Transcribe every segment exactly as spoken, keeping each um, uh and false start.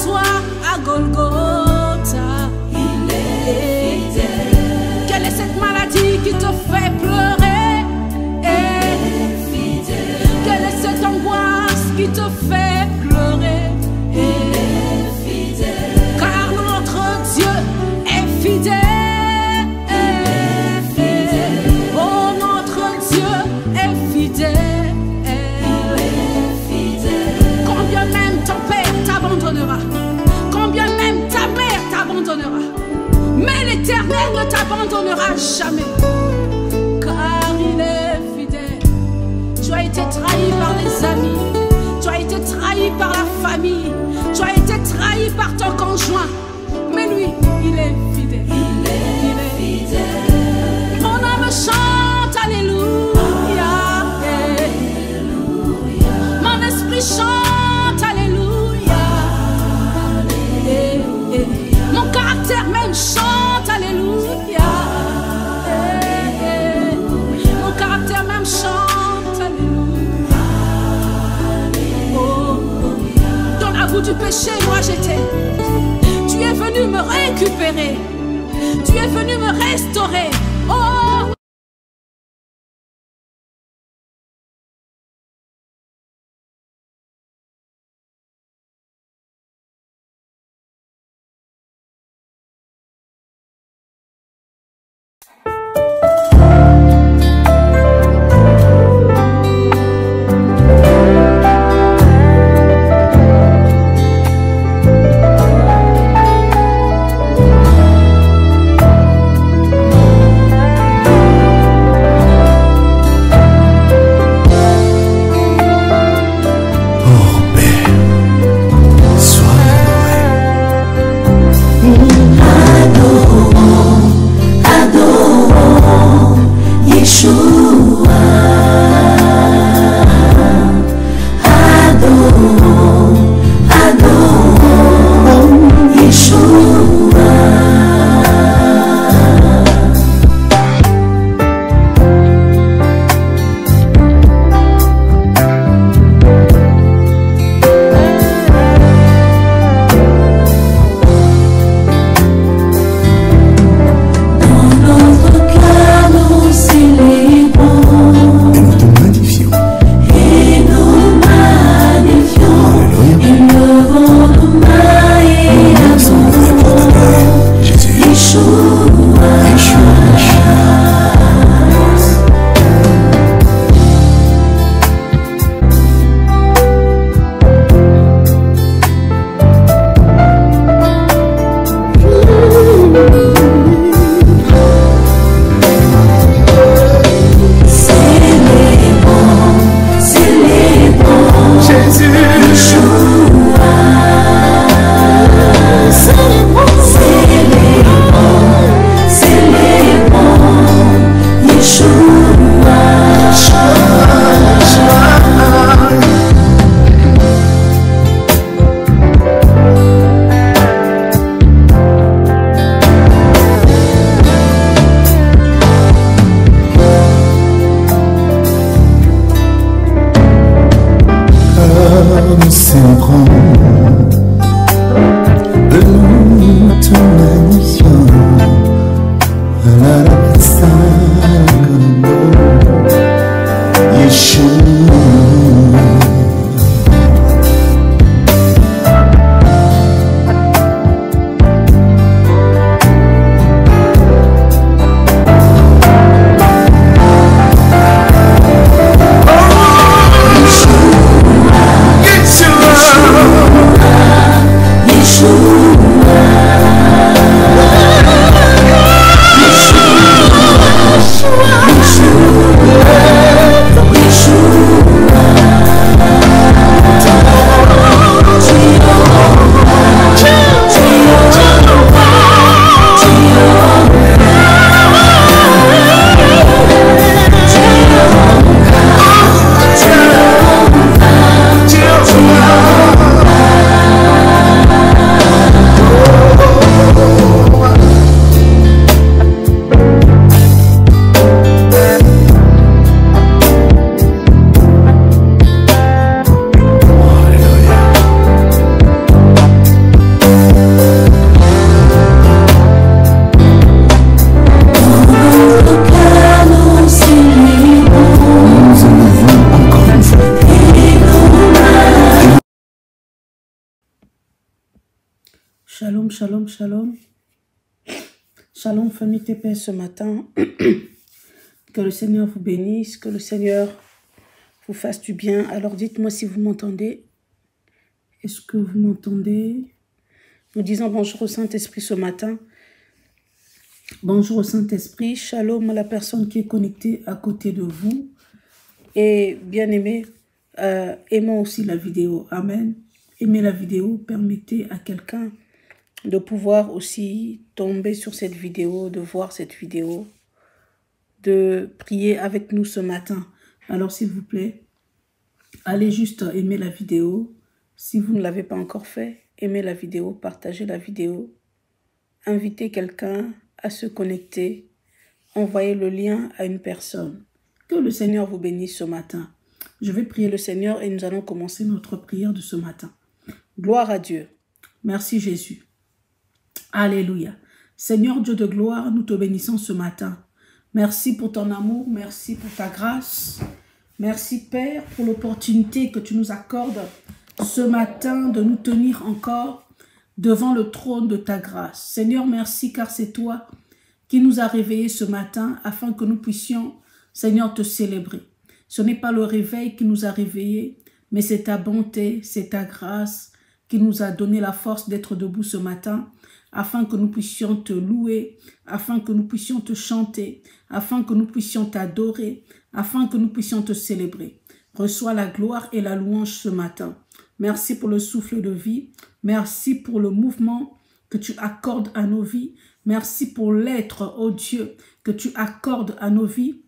toi à Golgotha. Il est fidèle. Quelle est cette maladie qui te fait pleurer? Il est fidèle. Quelle est cette angoisse qui te fait pleurer? Il est fidèle. Car notre Dieu est fidèle. Oh, notre Dieu est fidèle. Combien même ton père t'abandonnera, combien même ta mère t'abandonnera, mais l'Éternel ne t'abandonnera jamais, car il est fidèle. Tu as été trahi par les amis, tu as été trahi par la famille, tu as été trahi par ton conjoint, mais lui, il est fidèle. Il est fidèle. Mon âme chante Alléluia. Alléluia. Mon esprit chante Alléluia. Alléluia. Mon caractère même chante Alléluia. Mon caractère même chante Alléluia. Oh. Dans la boue du péché, moi j'étais. Tu es venu me récupérer. Tu es venu me restaurer. Oh. Yeshua, Yeshua, Yeshua. Shalom, shalom, shalom. Shalom, famille T P S ce matin. Que le Seigneur vous bénisse, que le Seigneur vous fasse du bien. Alors dites-moi si vous m'entendez. Est-ce que vous m'entendez? Nous disons bonjour au Saint-Esprit ce matin. Bonjour au Saint-Esprit. Shalom à la personne qui est connectée à côté de vous. Et bien aimé, euh, aimons aussi la vidéo. Amen. Aimez la vidéo, permettez à quelqu'un de pouvoir aussi tomber sur cette vidéo, de voir cette vidéo, de prier avec nous ce matin. Alors s'il vous plaît, allez juste aimer la vidéo. Si vous ne l'avez pas encore fait, aimez la vidéo, partagez la vidéo, invitez quelqu'un à se connecter, envoyez le lien à une personne. Que le Seigneur vous bénisse ce matin. Je vais prier le Seigneur et nous allons commencer notre prière de ce matin. Gloire à Dieu. Merci Jésus. Alléluia. Seigneur Dieu de gloire, nous te bénissons ce matin. Merci pour ton amour, merci pour ta grâce. Merci Père pour l'opportunité que tu nous accordes ce matin de nous tenir encore devant le trône de ta grâce. Seigneur, merci car c'est toi qui nous as réveillés ce matin afin que nous puissions, Seigneur, te célébrer. Ce n'est pas le réveil qui nous a réveillés, mais c'est ta bonté, c'est ta grâce qui nous a donné la force d'être debout ce matin, afin que nous puissions te louer, afin que nous puissions te chanter, afin que nous puissions t'adorer, afin que nous puissions te célébrer. Reçois la gloire et la louange ce matin. Merci pour le souffle de vie. Merci pour le mouvement que tu accordes à nos vies. Merci pour l'être, ô Dieu, que tu accordes à nos vies.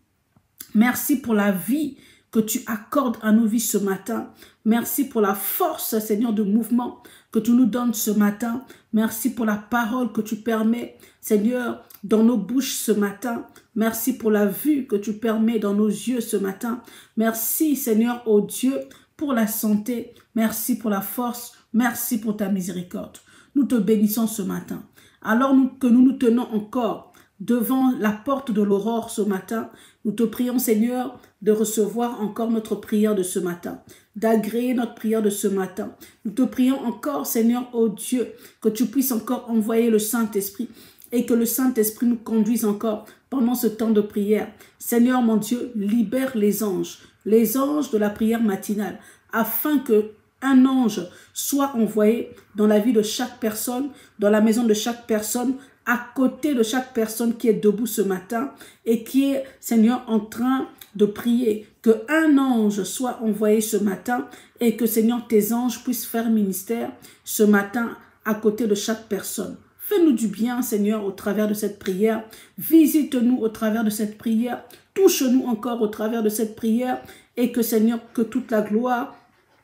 Merci pour la vie que tu accordes à nos vies ce matin. Merci pour la force, Seigneur, de mouvement que tu nous donnes ce matin. Merci pour la parole que tu permets, Seigneur, dans nos bouches ce matin. Merci pour la vue que tu permets dans nos yeux ce matin. Merci, Seigneur, ô Dieu, pour la santé. Merci pour la force. Merci pour ta miséricorde. Nous te bénissons ce matin. Alors nous, que nous nous tenons encore devant la porte de l'aurore ce matin, nous te prions, Seigneur, de recevoir encore notre prière de ce matin, d'agréer notre prière de ce matin. Nous te prions encore, Seigneur, ô Dieu, que tu puisses encore envoyer le Saint-Esprit et que le Saint-Esprit nous conduise encore pendant ce temps de prière. Seigneur, mon Dieu, libère les anges, les anges de la prière matinale, afin que un ange soit envoyé dans la vie de chaque personne, dans la maison de chaque personne, à côté de chaque personne qui est debout ce matin et qui est, Seigneur, en train de prier. Que un ange soit envoyé ce matin et que, Seigneur, tes anges puissent faire ministère ce matin à côté de chaque personne. Fais-nous du bien, Seigneur, au travers de cette prière. Visite-nous au travers de cette prière. Touche-nous encore au travers de cette prière et que, Seigneur, que toute la gloire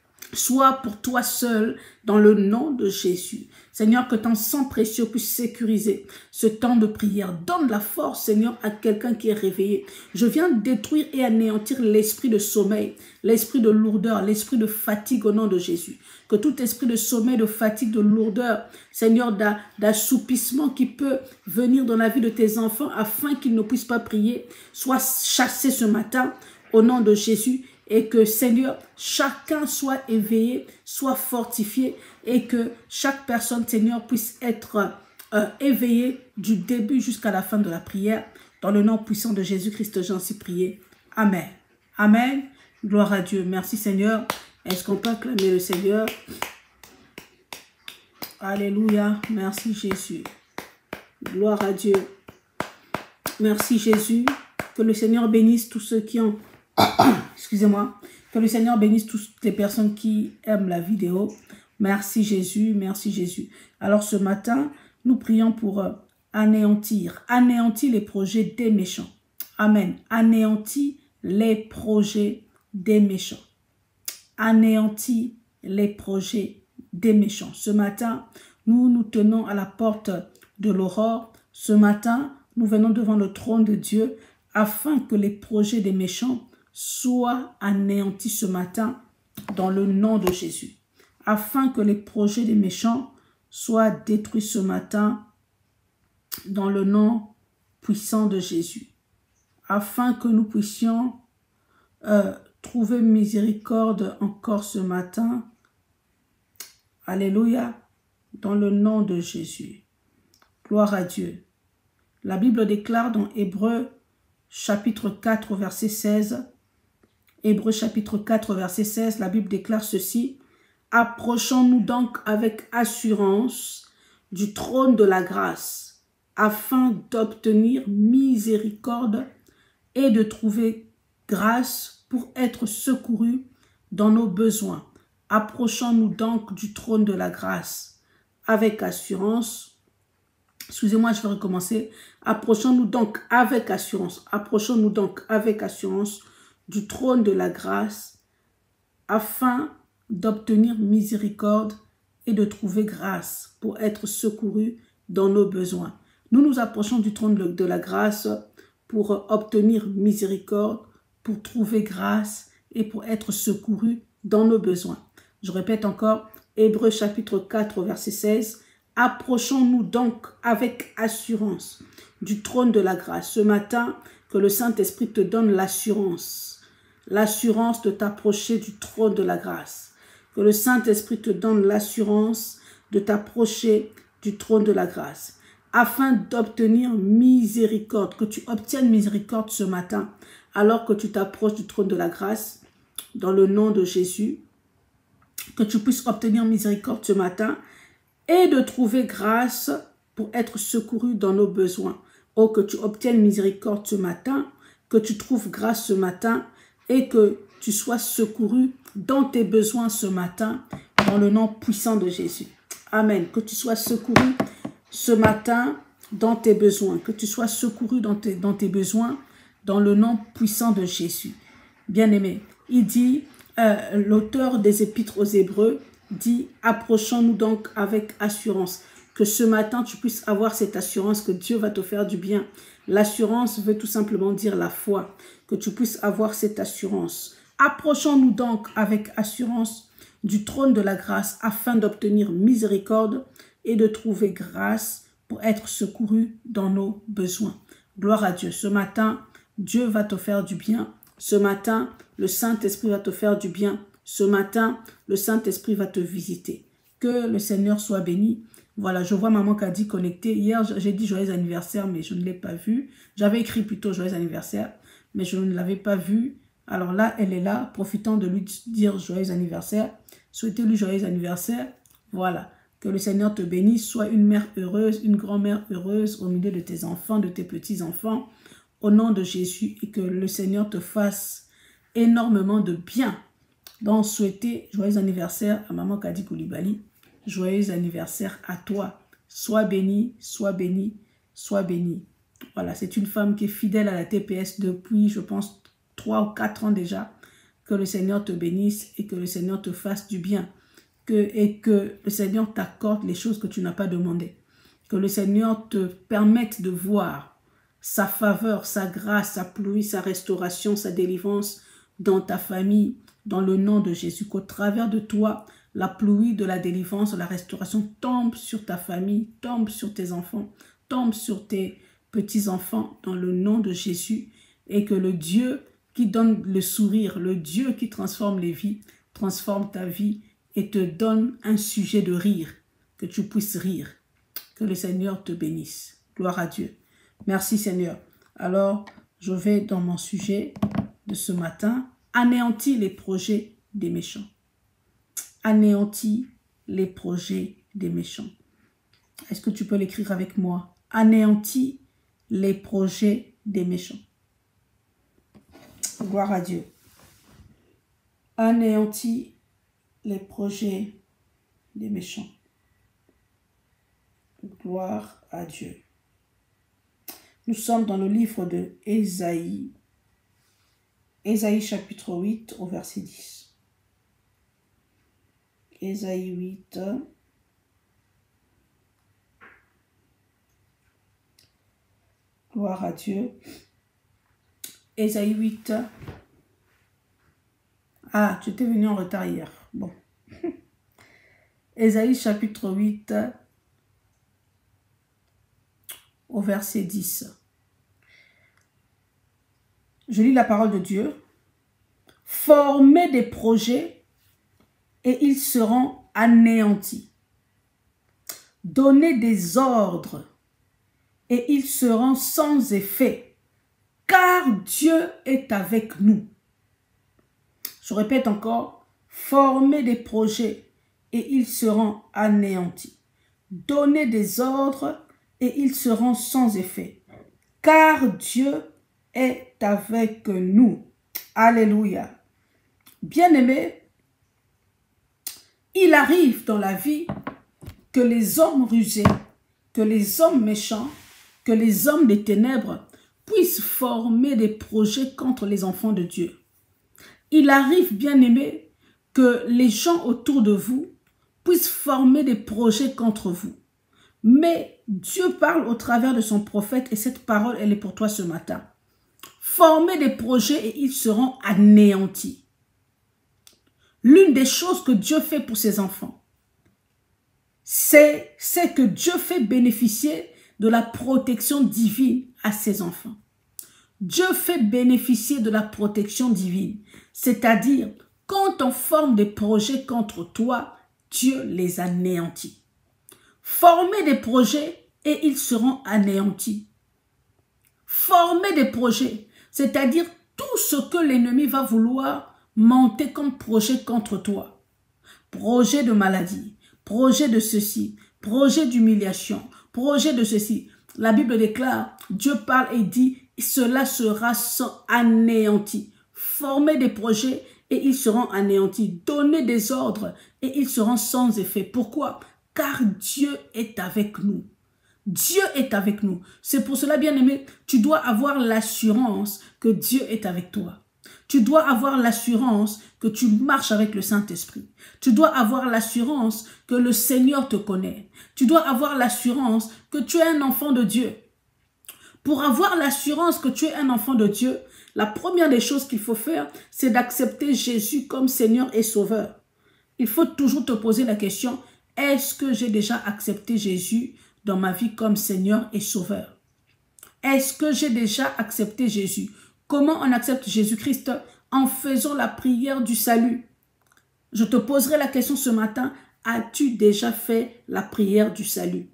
soit pour toi seul, dans le nom de Jésus. Seigneur, que ton sang précieux puisse sécuriser ce temps de prière. Donne la force, Seigneur, à quelqu'un qui est réveillé. Je viens détruire et anéantir l'esprit de sommeil, l'esprit de lourdeur, l'esprit de fatigue au nom de Jésus. Que tout esprit de sommeil, de fatigue, de lourdeur, Seigneur, d'assoupissement qui peut venir dans la vie de tes enfants afin qu'ils ne puissent pas prier, soit chassé ce matin au nom de Jésus. Et que, Seigneur, chacun soit éveillé, soit fortifié et que chaque personne, Seigneur, puisse être euh, éveillée du début jusqu'à la fin de la prière. Dans le nom puissant de Jésus-Christ, j'en suis prié. Amen. Amen. Gloire à Dieu. Merci, Seigneur. Est-ce qu'on peut acclamer le Seigneur? Alléluia. Merci, Jésus. Gloire à Dieu. Merci, Jésus. Que le Seigneur bénisse tous ceux qui ont... Excusez-moi. Que le Seigneur bénisse toutes les personnes qui aiment la vidéo. Merci Jésus, merci Jésus. Alors ce matin, nous prions pour euh, anéantir, anéantir les projets des méchants. Amen. Anéantir les projets des méchants. Anéantir les projets des méchants. Ce matin, nous nous tenons à la porte de l'aurore. Ce matin, nous venons devant le trône de Dieu afin que les projets des méchants soient anéantis ce matin dans le nom de Jésus. Afin que les projets des méchants soient détruits ce matin dans le nom puissant de Jésus. Afin que nous puissions euh, trouver miséricorde encore ce matin. Alléluia. dans le nom de Jésus. Gloire à Dieu. La Bible déclare dans Hébreux chapitre quatre, verset seize, Hébreux chapitre quatre, verset seize, la Bible déclare ceci: « Approchons-nous donc avec assurance du trône de la grâce, afin d'obtenir miséricorde et de trouver grâce pour être secourus dans nos besoins. Approchons-nous donc du trône de la grâce avec assurance. » Excusez-moi, je vais recommencer. Approchons-nous donc avec assurance. Approchons-nous donc avec assurance du trône de la grâce afin d'obtenir miséricorde et de trouver grâce pour être secourus dans nos besoins. Nous nous approchons du trône de la grâce pour obtenir miséricorde, pour trouver grâce et pour être secourus dans nos besoins. Je répète encore, Hébreux chapitre quatre, verset seize. Approchons-nous donc avec assurance du trône de la grâce. Ce matin, que le Saint-Esprit te donne l'assurance, l'assurance de t'approcher du trône de la grâce. Que le Saint-Esprit te donne l'assurance de t'approcher du trône de la grâce, afin d'obtenir miséricorde, que tu obtiennes miséricorde ce matin, alors que tu t'approches du trône de la grâce, dans le nom de Jésus, que tu puisses obtenir miséricorde ce matin, et de trouver grâce pour être secouru dans nos besoins. Oh, que tu obtiennes miséricorde ce matin, que tu trouves grâce ce matin et que tu sois secouru dans tes besoins ce matin, dans le nom puissant de Jésus. Amen. Que tu sois secouru ce matin dans tes besoins, que tu sois secouru dans tes, dans tes besoins, dans le nom puissant de Jésus. Bien-aimé, il dit, euh, l'auteur des Épîtres aux Hébreux, dit, approchons-nous donc avec assurance. Que ce matin, tu puisses avoir cette assurance que Dieu va te faire du bien. L'assurance veut tout simplement dire la foi. Que tu puisses avoir cette assurance. Approchons-nous donc avec assurance du trône de la grâce afin d'obtenir miséricorde et de trouver grâce pour être secouru dans nos besoins. Gloire à Dieu. Ce matin, Dieu va te faire du bien. Ce matin, le Saint-Esprit va te faire du bien. Ce matin, le Saint-Esprit va te visiter. Que le Seigneur soit béni. Voilà, je vois maman Kadi connectée. Hier, j'ai dit joyeux anniversaire, mais je ne l'ai pas vue. J'avais écrit plutôt joyeux anniversaire, mais je ne l'avais pas vue. Alors là, elle est là, profitant de lui dire joyeux anniversaire. Souhaitez-lui joyeux anniversaire. Voilà, que le Seigneur te bénisse. Sois une mère heureuse, une grand-mère heureuse au milieu de tes enfants, de tes petits-enfants. Au nom de Jésus, et que le Seigneur te fasse énormément de bien. Donc, souhaitez joyeux anniversaire à maman Kadi Koulibaly. Joyeux anniversaire à toi. Sois béni, sois béni, sois béni. Voilà, c'est une femme qui est fidèle à la T P S depuis, je pense, trois ou quatre ans déjà. Que le Seigneur te bénisse et que le Seigneur te fasse du bien. Que, et que le Seigneur t'accorde les choses que tu n'as pas demandées. Que le Seigneur te permette de voir sa faveur, sa grâce, sa pluie, sa restauration, sa délivrance dans ta famille, dans le nom de Jésus. Qu'au travers de toi, la pluie de la délivrance, la restauration tombe sur ta famille, tombe sur tes enfants, tombe sur tes petits-enfants dans le nom de Jésus. Et que le Dieu qui donne le sourire, le Dieu qui transforme les vies, transforme ta vie et te donne un sujet de rire, que tu puisses rire. Que le Seigneur te bénisse. Gloire à Dieu. Merci Seigneur. Alors, je vais dans mon sujet de ce matin. Anéantir les projets des méchants. Anéantir les projets des méchants. Est-ce que tu peux l'écrire avec moi? Anéantir les projets des méchants. Gloire à Dieu. Anéantir les projets des méchants. Gloire à Dieu. Nous sommes dans le livre de Ésaïe. Ésaïe chapitre huit au verset dix. Ésaïe huit. Gloire à Dieu. Ésaïe huit. Ah, tu étais venu en retard hier. Bon. Ésaïe chapitre huit au verset dix. Je lis la parole de Dieu. Formez des projets et ils seront anéantis. donnez des ordres et ils seront sans effet, car Dieu est avec nous. Je répète encore, formez des projets et ils seront anéantis. Donnez des ordres et ils seront sans effet, car Dieu est avec nous. Alléluia. Bien-aimés, il arrive dans la vie que les hommes rusés, que les hommes méchants, que les hommes des ténèbres puissent former des projets contre les enfants de Dieu. Il arrive, bien-aimés, que les gens autour de vous puissent former des projets contre vous. Mais Dieu parle au travers de son prophète et cette parole, elle est pour toi ce matin. Formez des projets et ils seront anéantis. L'une des choses que Dieu fait pour ses enfants, c'est que Dieu fait bénéficier de la protection divine à ses enfants. Dieu fait bénéficier de la protection divine. C'est-à-dire, quand on forme des projets contre toi, Dieu les anéantit. Formez des projets et ils seront anéantis. Formez des projets, c'est-à-dire tout ce que l'ennemi va vouloir monter comme projet contre toi. Projet de maladie, projet de ceci, projet d'humiliation, projet de ceci. La Bible déclare, Dieu parle et dit, cela sera anéanti. Formez des projets et ils seront anéantis. Donnez des ordres et ils seront sans effet. Pourquoi? Car Dieu est avec nous. Dieu est avec nous. C'est pour cela, bien-aimé, tu dois avoir l'assurance que Dieu est avec toi. Tu dois avoir l'assurance que tu marches avec le Saint-Esprit. Tu dois avoir l'assurance que le Seigneur te connaît. Tu dois avoir l'assurance que tu es un enfant de Dieu. Pour avoir l'assurance que tu es un enfant de Dieu, la première des choses qu'il faut faire, c'est d'accepter Jésus comme Seigneur et Sauveur. Il faut toujours te poser la question, est-ce que j'ai déjà accepté Jésus dans ma vie comme Seigneur et Sauveur? Est-ce que j'ai déjà accepté Jésus? Comment on accepte Jésus-Christ? En faisant la prière du salut. Je te poserai la question ce matin, as-tu déjà fait la prière du salut?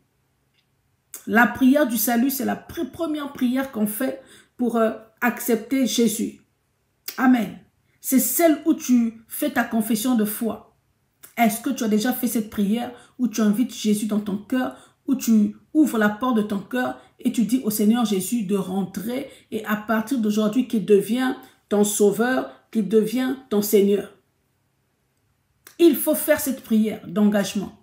La prière du salut, c'est la première prière qu'on fait pour euh, accepter Jésus. Amen. C'est celle où tu fais ta confession de foi. Est-ce que tu as déjà fait cette prière où tu invites Jésus dans ton cœur, où tu ouvres la porte de ton cœur et tu dis au Seigneur Jésus de rentrer et à partir d'aujourd'hui qu'il devient ton sauveur, qu'il devient ton Seigneur. Il faut faire cette prière d'engagement.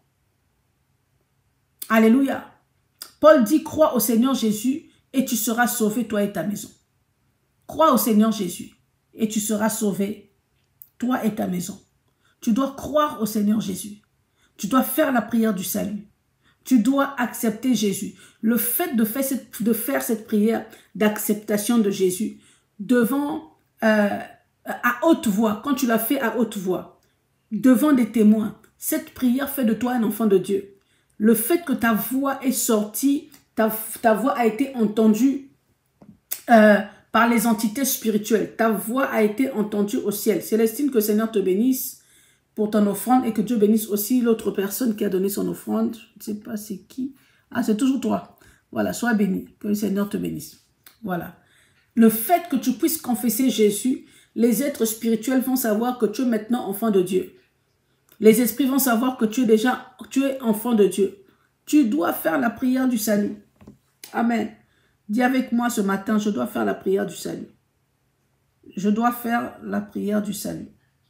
Alléluia. Paul dit, crois au Seigneur Jésus et tu seras sauvé, toi et ta maison. Crois au Seigneur Jésus et tu seras sauvé, toi et ta maison. Tu dois croire au Seigneur Jésus. Tu dois faire la prière du salut. Tu dois accepter Jésus. Le fait de faire cette, de faire cette prière d'acceptation de Jésus devant, euh, à haute voix, quand tu l'as fait à haute voix, devant des témoins, cette prière fait de toi un enfant de Dieu. Le fait que ta voix est sortie, ta, ta voix a été entendue euh, par les entités spirituelles. Ta voix a été entendue au ciel. Célestine, que le Seigneur te bénisse pour ton offrande et que Dieu bénisse aussi l'autre personne qui a donné son offrande. Je ne sais pas c'est qui. Ah, c'est toujours toi. Voilà, sois béni. Que le Seigneur te bénisse. Voilà. Le fait que tu puisses confesser Jésus, les êtres spirituels vont savoir que tu es maintenant enfant de Dieu. Les esprits vont savoir que tu es déjà, tu es enfant de Dieu. Tu dois faire la prière du salut. Amen. Dis avec moi ce matin, je dois faire la prière du salut. Je dois faire la prière du salut.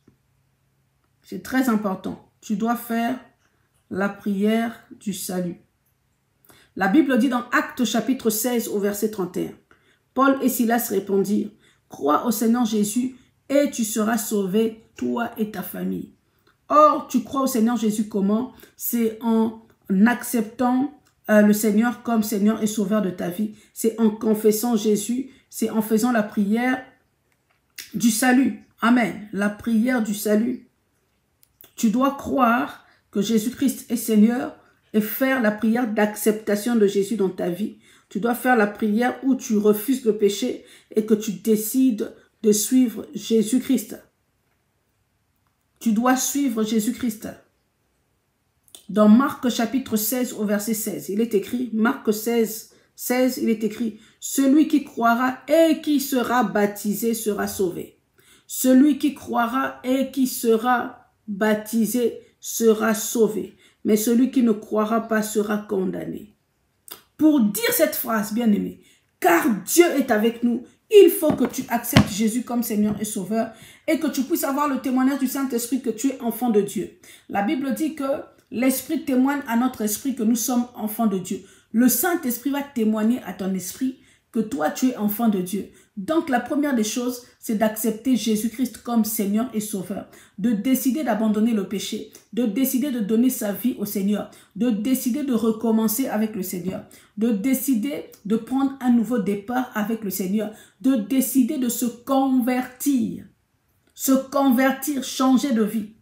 C'est très important. Tu dois faire la prière du salut. La Bible dit dans Actes chapitre seize au verset trente et un. Paul et Silas répondirent, crois au Seigneur Jésus et tu seras sauvé, toi et ta famille. Or, tu crois au Seigneur Jésus comment? C'est en acceptant euh, le Seigneur comme Seigneur et Sauveur de ta vie. C'est en confessant Jésus. C'est en faisant la prière du salut. Amen. La prière du salut. Tu dois croire que Jésus-Christ est Seigneur et faire la prière d'acceptation de Jésus dans ta vie. Tu dois faire la prière où tu refuses le péché et que tu décides de suivre Jésus-Christ. Tu dois suivre Jésus-Christ. Dans Marc chapitre seize au verset seize, il est écrit, Marc seize, seize, il est écrit, « Celui qui croira et qui sera baptisé sera sauvé. Celui qui croira et qui sera baptisé sera sauvé. Mais celui qui ne croira pas sera condamné. » Pour dire cette phrase, bien aimé, car Dieu est avec nous, il faut que tu acceptes Jésus comme Seigneur et Sauveur et que tu puisses avoir le témoignage du Saint-Esprit que tu es enfant de Dieu. La Bible dit que l'Esprit témoigne à notre esprit que nous sommes enfants de Dieu. Le Saint-Esprit va témoigner à ton esprit que toi, tu es enfant de Dieu. Donc, la première des choses, c'est d'accepter Jésus-Christ comme Seigneur et Sauveur, de décider d'abandonner le péché, de décider de donner sa vie au Seigneur, de décider de recommencer avec le Seigneur, de décider de prendre un nouveau départ avec le Seigneur, de décider de se convertir, se convertir, changer de vie.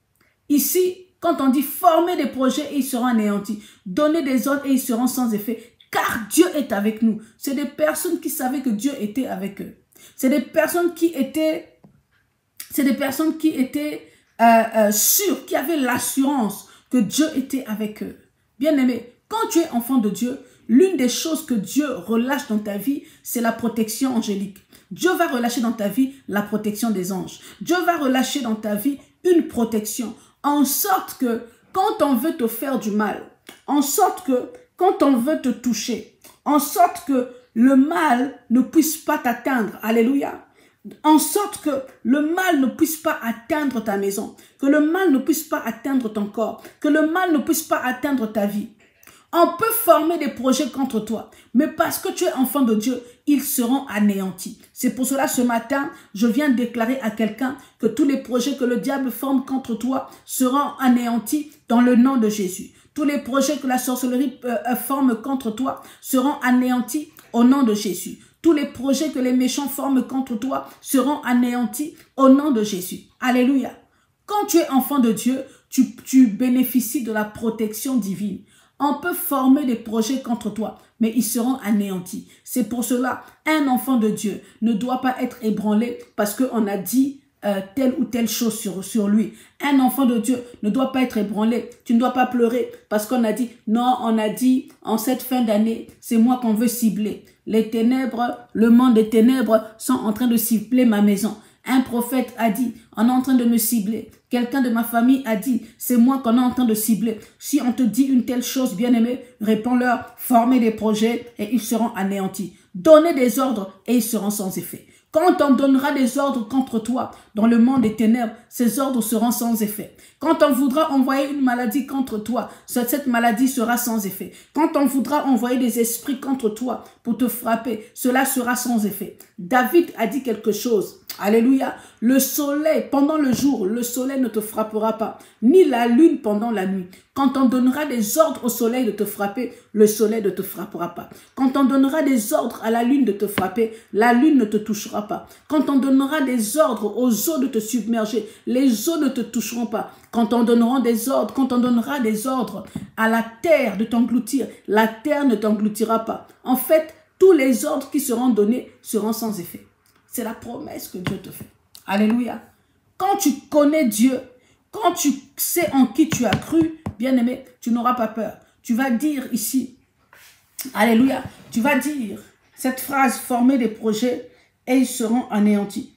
Ici, quand on dit former des projets et ils seront anéantis, donner des ordres et ils seront sans effet, car Dieu est avec nous. C'est des personnes qui savaient que Dieu était avec eux. C'est des personnes qui étaient, c'est des personnes qui étaient euh, euh, sûres, qui avaient l'assurance que Dieu était avec eux. Bien-aimé, quand tu es enfant de Dieu, l'une des choses que Dieu relâche dans ta vie, c'est la protection angélique. Dieu va relâcher dans ta vie la protection des anges. Dieu va relâcher dans ta vie une protection, en sorte que quand on veut te faire du mal, en sorte que quand on veut te toucher, en sorte que le mal ne puisse pas t'atteindre, alléluia, en sorte que le mal ne puisse pas atteindre ta maison, que le mal ne puisse pas atteindre ton corps, que le mal ne puisse pas atteindre ta vie. On peut former des projets contre toi, mais parce que tu es enfant de Dieu, ils seront anéantis. C'est pour cela, ce matin, je viens déclarer à quelqu'un que tous les projets que le diable forme contre toi seront anéantis dans le nom de Jésus. Tous les projets que la sorcellerie euh, forme contre toi seront anéantis au nom de Jésus. Tous les projets que les méchants forment contre toi seront anéantis au nom de Jésus. Alléluia. Quand tu es enfant de Dieu, tu, tu bénéficies de la protection divine. On peut former des projets contre toi, mais ils seront anéantis. C'est pour cela, un enfant de Dieu ne doit pas être ébranlé parce qu'on a dit euh, telle ou telle chose sur, sur lui. Un enfant de Dieu ne doit pas être ébranlé. Tu ne dois pas pleurer parce qu'on a dit, non, on a dit, en cette fin d'année, c'est moi qu'on veut cibler. Les ténèbres, le monde des ténèbres sont en train de cibler ma maison. Un prophète a dit, on est en train de me cibler. Quelqu'un de ma famille a dit, c'est moi qu'on est en train de cibler. Si on te dit une telle chose, bien-aimé, réponds-leur, formez des projets et ils seront anéantis. Donnez des ordres et ils seront sans effet. Quand on donnera des ordres contre toi dans le monde des ténèbres, ces ordres seront sans effet. Quand on voudra envoyer une maladie contre toi, cette maladie sera sans effet. Quand on voudra envoyer des esprits contre toi pour te frapper, cela sera sans effet. David a dit quelque chose. Alléluia. Le soleil, pendant le jour, le soleil ne te frappera pas, ni la lune pendant la nuit. Quand on donnera des ordres au soleil de te frapper, le soleil ne te frappera pas. Quand on donnera des ordres à la lune de te frapper, la lune ne te touchera pas. Quand on donnera des ordres aux eaux de te submerger, les eaux ne te toucheront pas. Quand on donnera des ordres, quand on donnera des ordres à la terre de t'engloutir, la terre ne t'engloutira pas. En fait, tous les ordres qui seront donnés seront sans effet. C'est la promesse que Dieu te fait. Alléluia. Quand tu connais Dieu, quand tu sais en qui tu as cru, bien-aimé, tu n'auras pas peur. Tu vas dire ici, alléluia, tu vas dire cette phrase, former des projets et ils seront anéantis.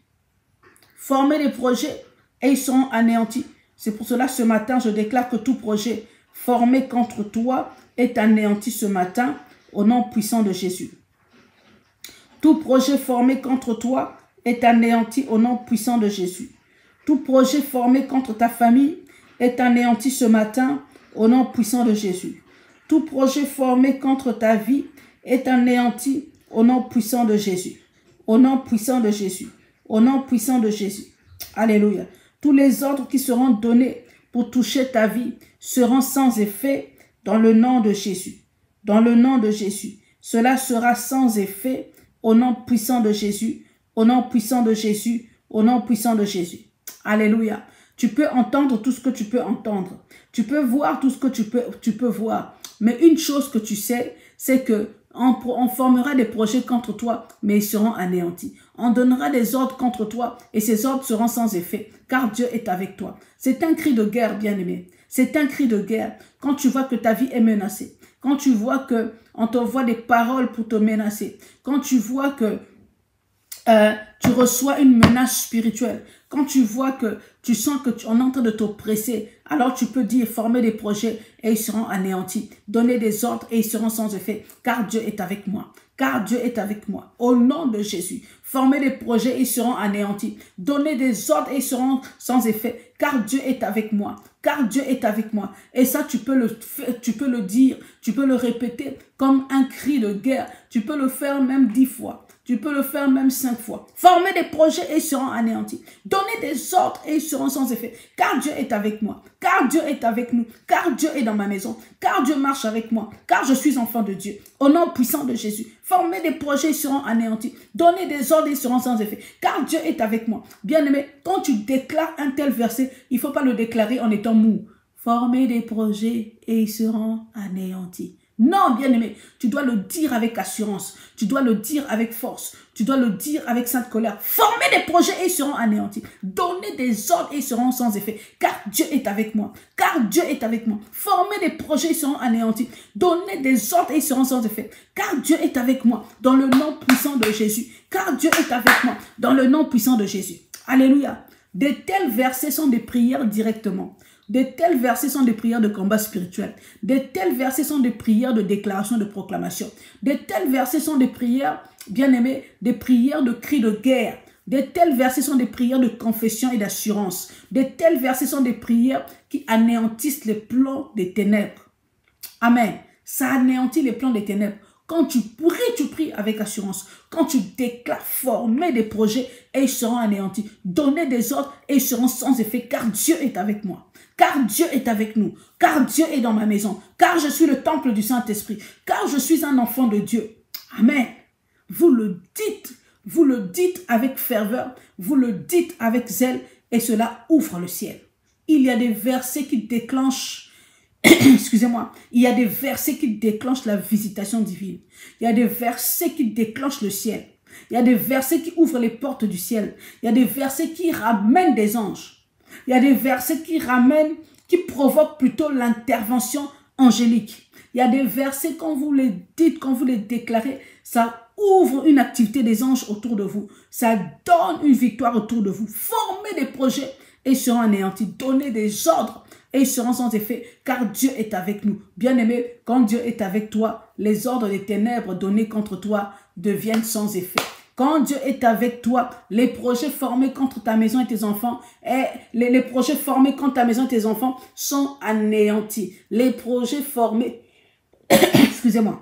Former des projets et ils seront anéantis. C'est pour cela, ce matin, je déclare que tout projet formé contre toi est anéanti ce matin au nom puissant de Jésus. Tout projet formé contre toi est anéanti au nom puissant de Jésus. Tout projet formé contre ta famille est anéanti ce matin au nom puissant de Jésus. Tout projet formé contre ta vie est anéanti au nom puissant de Jésus. Au nom puissant de Jésus. Au nom puissant de Jésus. Alléluia. Tous les ordres qui seront donnés pour toucher ta vie seront sans effet dans le nom de Jésus. Dans le nom de Jésus. Cela sera sans effet au nom puissant de Jésus. Au nom puissant de Jésus. Au nom puissant de Jésus. Alléluia. Tu peux entendre tout ce que tu peux entendre. Tu peux voir tout ce que tu peux, tu peux voir. Mais une chose que tu sais, c'est que On, on formera des projets contre toi, mais ils seront anéantis. On donnera des ordres contre toi et ces ordres seront sans effet, car Dieu est avec toi. C'est un cri de guerre, bien-aimé. C'est un cri de guerre quand tu vois que ta vie est menacée. Quand tu vois que on t'envoie des paroles pour te menacer. Quand tu vois que euh, tu reçois une menace spirituelle. Quand tu vois que tu sens que tu, on est en train de t'oppresser, alors tu peux dire, former des projets et ils seront anéantis. Donner des ordres et ils seront sans effet, car Dieu est avec moi. Car Dieu est avec moi. Au nom de Jésus, former des projets et ils seront anéantis. Donner des ordres et ils seront sans effet, car Dieu est avec moi. Car Dieu est avec moi. Et ça, tu peux le, tu peux le dire, tu peux le répéter comme un cri de guerre. Tu peux le faire même dix fois. Tu peux le faire même cinq fois. Former des projets et ils seront anéantis. Donner des ordres et ils seront sans effet. Car Dieu est avec moi. Car Dieu est avec nous. Car Dieu est dans ma maison. Car Dieu marche avec moi. Car je suis enfant de Dieu. Au nom puissant de Jésus. Former des projets et ils seront anéantis. Donner des ordres et ils seront sans effet. Car Dieu est avec moi. Bien-aimé, quand tu déclares un tel verset, il ne faut pas le déclarer en étant mou. Former des projets et ils seront anéantis. Non, bien-aimé, tu dois le dire avec assurance, tu dois le dire avec force, tu dois le dire avec sainte colère. Former des projets et ils seront anéantis. Donner des ordres et ils seront sans effet, car Dieu est avec moi. Car Dieu est avec moi. Former des projets et ils seront anéantis. Donner des ordres et ils seront sans effet, car Dieu est avec moi. Dans le nom puissant de Jésus. Car Dieu est avec moi. Dans le nom puissant de Jésus. Alléluia. De tels versets sont des prières directement. De tels versets sont des prières de combat spirituel. De tels versets sont des prières de déclaration, de proclamation. De tels versets sont des prières, bien aimés, des prières de cris de guerre. De tels versets sont des prières de confession et d'assurance. De tels versets sont des prières qui anéantissent les plans des ténèbres. Amen. Ça anéantit les plans des ténèbres. Quand tu pries, tu pries avec assurance. Quand tu déclares, former des projets et ils seront anéantis. Donner des ordres et ils seront sans effet, car Dieu est avec moi. Car Dieu est avec nous. Car Dieu est dans ma maison. Car je suis le temple du Saint-Esprit. Car je suis un enfant de Dieu. Amen. Vous le dites. Vous le dites avec ferveur. Vous le dites avec zèle. Et cela ouvre le ciel. Il y a des versets qui déclenchent excusez-moi, il y a des versets qui déclenchent la visitation divine. Il y a des versets qui déclenchent le ciel. Il y a des versets qui ouvrent les portes du ciel. Il y a des versets qui ramènent des anges. Il y a des versets qui ramènent, qui provoquent plutôt l'intervention angélique. Il y a des versets, quand vous les dites, quand vous les déclarez, ça ouvre une activité des anges autour de vous. Ça donne une victoire autour de vous. Formez des projets et ils seront anéantis. Donnez des ordres et ils seront sans effet, car Dieu est avec nous. Bien-aimé, quand Dieu est avec toi, les ordres des ténèbres donnés contre toi deviennent sans effet. Quand Dieu est avec toi, les projets formés contre ta maison et tes enfants, et les, les projets formés contre ta maison et tes enfants sont anéantis. Les projets formés, excusez-moi,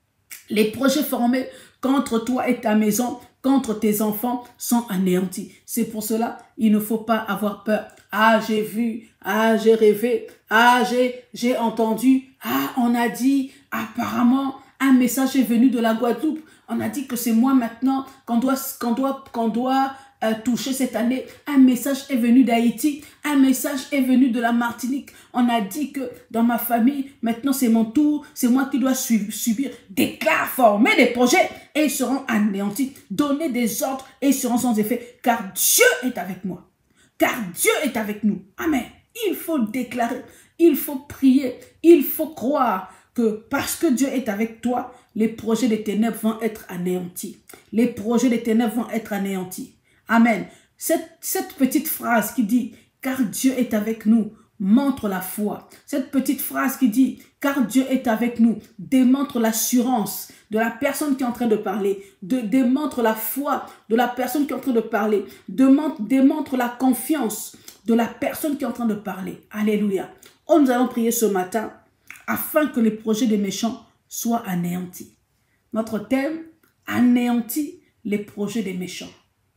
les projets formés contre toi et ta maison, contre tes enfants sont anéantis. C'est pour cela, il ne faut pas avoir peur. Ah, j'ai vu, ah, j'ai rêvé, ah, j'ai entendu, ah, on a dit, apparemment, un message est venu de la Guadeloupe. On a dit que c'est moi maintenant qu'on doit, qu'on doit, qu'on doit euh, toucher cette année. Un message est venu d'Haïti, un message est venu de la Martinique. On a dit que dans ma famille, maintenant c'est mon tour, c'est moi qui dois subir. Déclare, former des projets et ils seront anéantis. Donner des ordres et ils seront sans effet, car Dieu est avec moi. Car Dieu est avec nous. Amen. Il faut déclarer, il faut prier, il faut croire que parce que Dieu est avec toi, les projets des ténèbres vont être anéantis. Les projets des ténèbres vont être anéantis. Amen. Cette, cette petite phrase qui dit « Car Dieu est avec nous » montre la foi. Cette petite phrase qui dit « Car Dieu est avec nous » démontre l'assurance de la personne qui est en train de parler, de, démontre la foi de la personne qui est en train de parler, démontre, démontre la confiance de la personne qui est en train de parler. Alléluia. Oh, nous allons prier ce matin afin que les projets des méchants soient anéantis. Notre thème, anéantit les projets des méchants.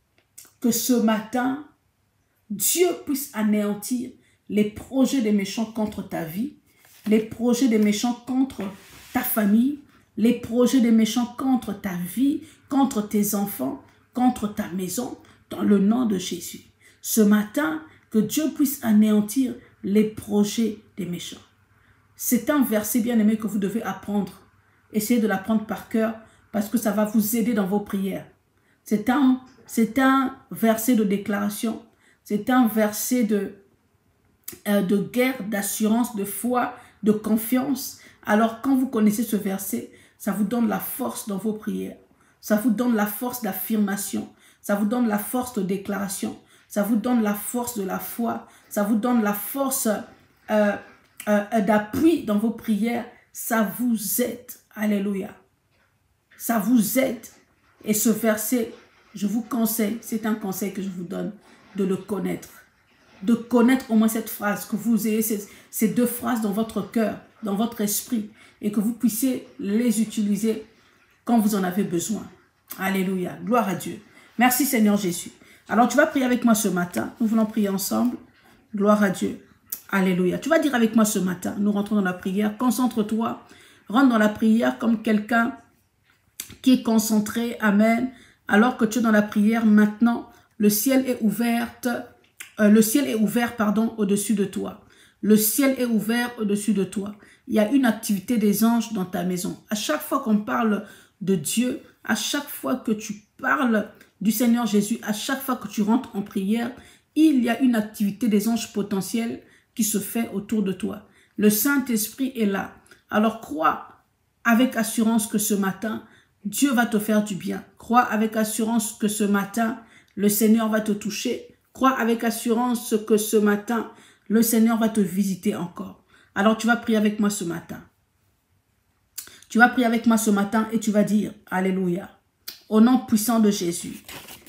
Que ce matin, Dieu puisse anéantir les projets des méchants contre ta vie, les projets des méchants contre ta famille, les projets des méchants contre ta vie, contre tes enfants, contre ta maison, dans le nom de Jésus. Ce matin, que Dieu puisse anéantir les projets des méchants. C'est un verset bien aimé que vous devez apprendre essayez de la prendre par cœur parce que ça va vous aider dans vos prières. C'est un, c'est un verset de déclaration, c'est un verset de, euh, de guerre, d'assurance, de foi, de confiance. Alors quand vous connaissez ce verset, ça vous donne la force dans vos prières. Ça vous donne la force d'affirmation. Ça vous donne la force de déclaration. Ça vous donne la force de la foi. Ça vous donne la force euh, euh, d'appui dans vos prières. Ça vous aide. Alléluia. Ça vous aide. Et ce verset, je vous conseille, c'est un conseil que je vous donne, de le connaître. De connaître au moins cette phrase, que vous ayez ces, ces deux phrases dans votre cœur, dans votre esprit, et que vous puissiez les utiliser quand vous en avez besoin. Alléluia. Gloire à Dieu. Merci Seigneur Jésus. Alors tu vas prier avec moi ce matin. Nous voulons prier ensemble. Gloire à Dieu. Alléluia. Tu vas dire avec moi ce matin. Nous rentrons dans la prière. Concentre-toi. Rentre dans la prière comme quelqu'un qui est concentré. Amen. Alors que tu es dans la prière maintenant, le ciel est ouvert. Euh, le ciel est ouvert, pardon, au-dessus de toi. Le ciel est ouvert au-dessus de toi. Il y a une activité des anges dans ta maison. À chaque fois qu'on parle de Dieu, à chaque fois que tu parles du Seigneur Jésus, à chaque fois que tu rentres en prière, il y a une activité des anges potentiels qui se fait autour de toi. Le Saint-Esprit est là. Alors crois avec assurance que ce matin, Dieu va te faire du bien. Crois avec assurance que ce matin, le Seigneur va te toucher. Crois avec assurance que ce matin, le Seigneur va te visiter encore. Alors tu vas prier avec moi ce matin. Tu vas prier avec moi ce matin et tu vas dire, Alléluia, au nom puissant de Jésus,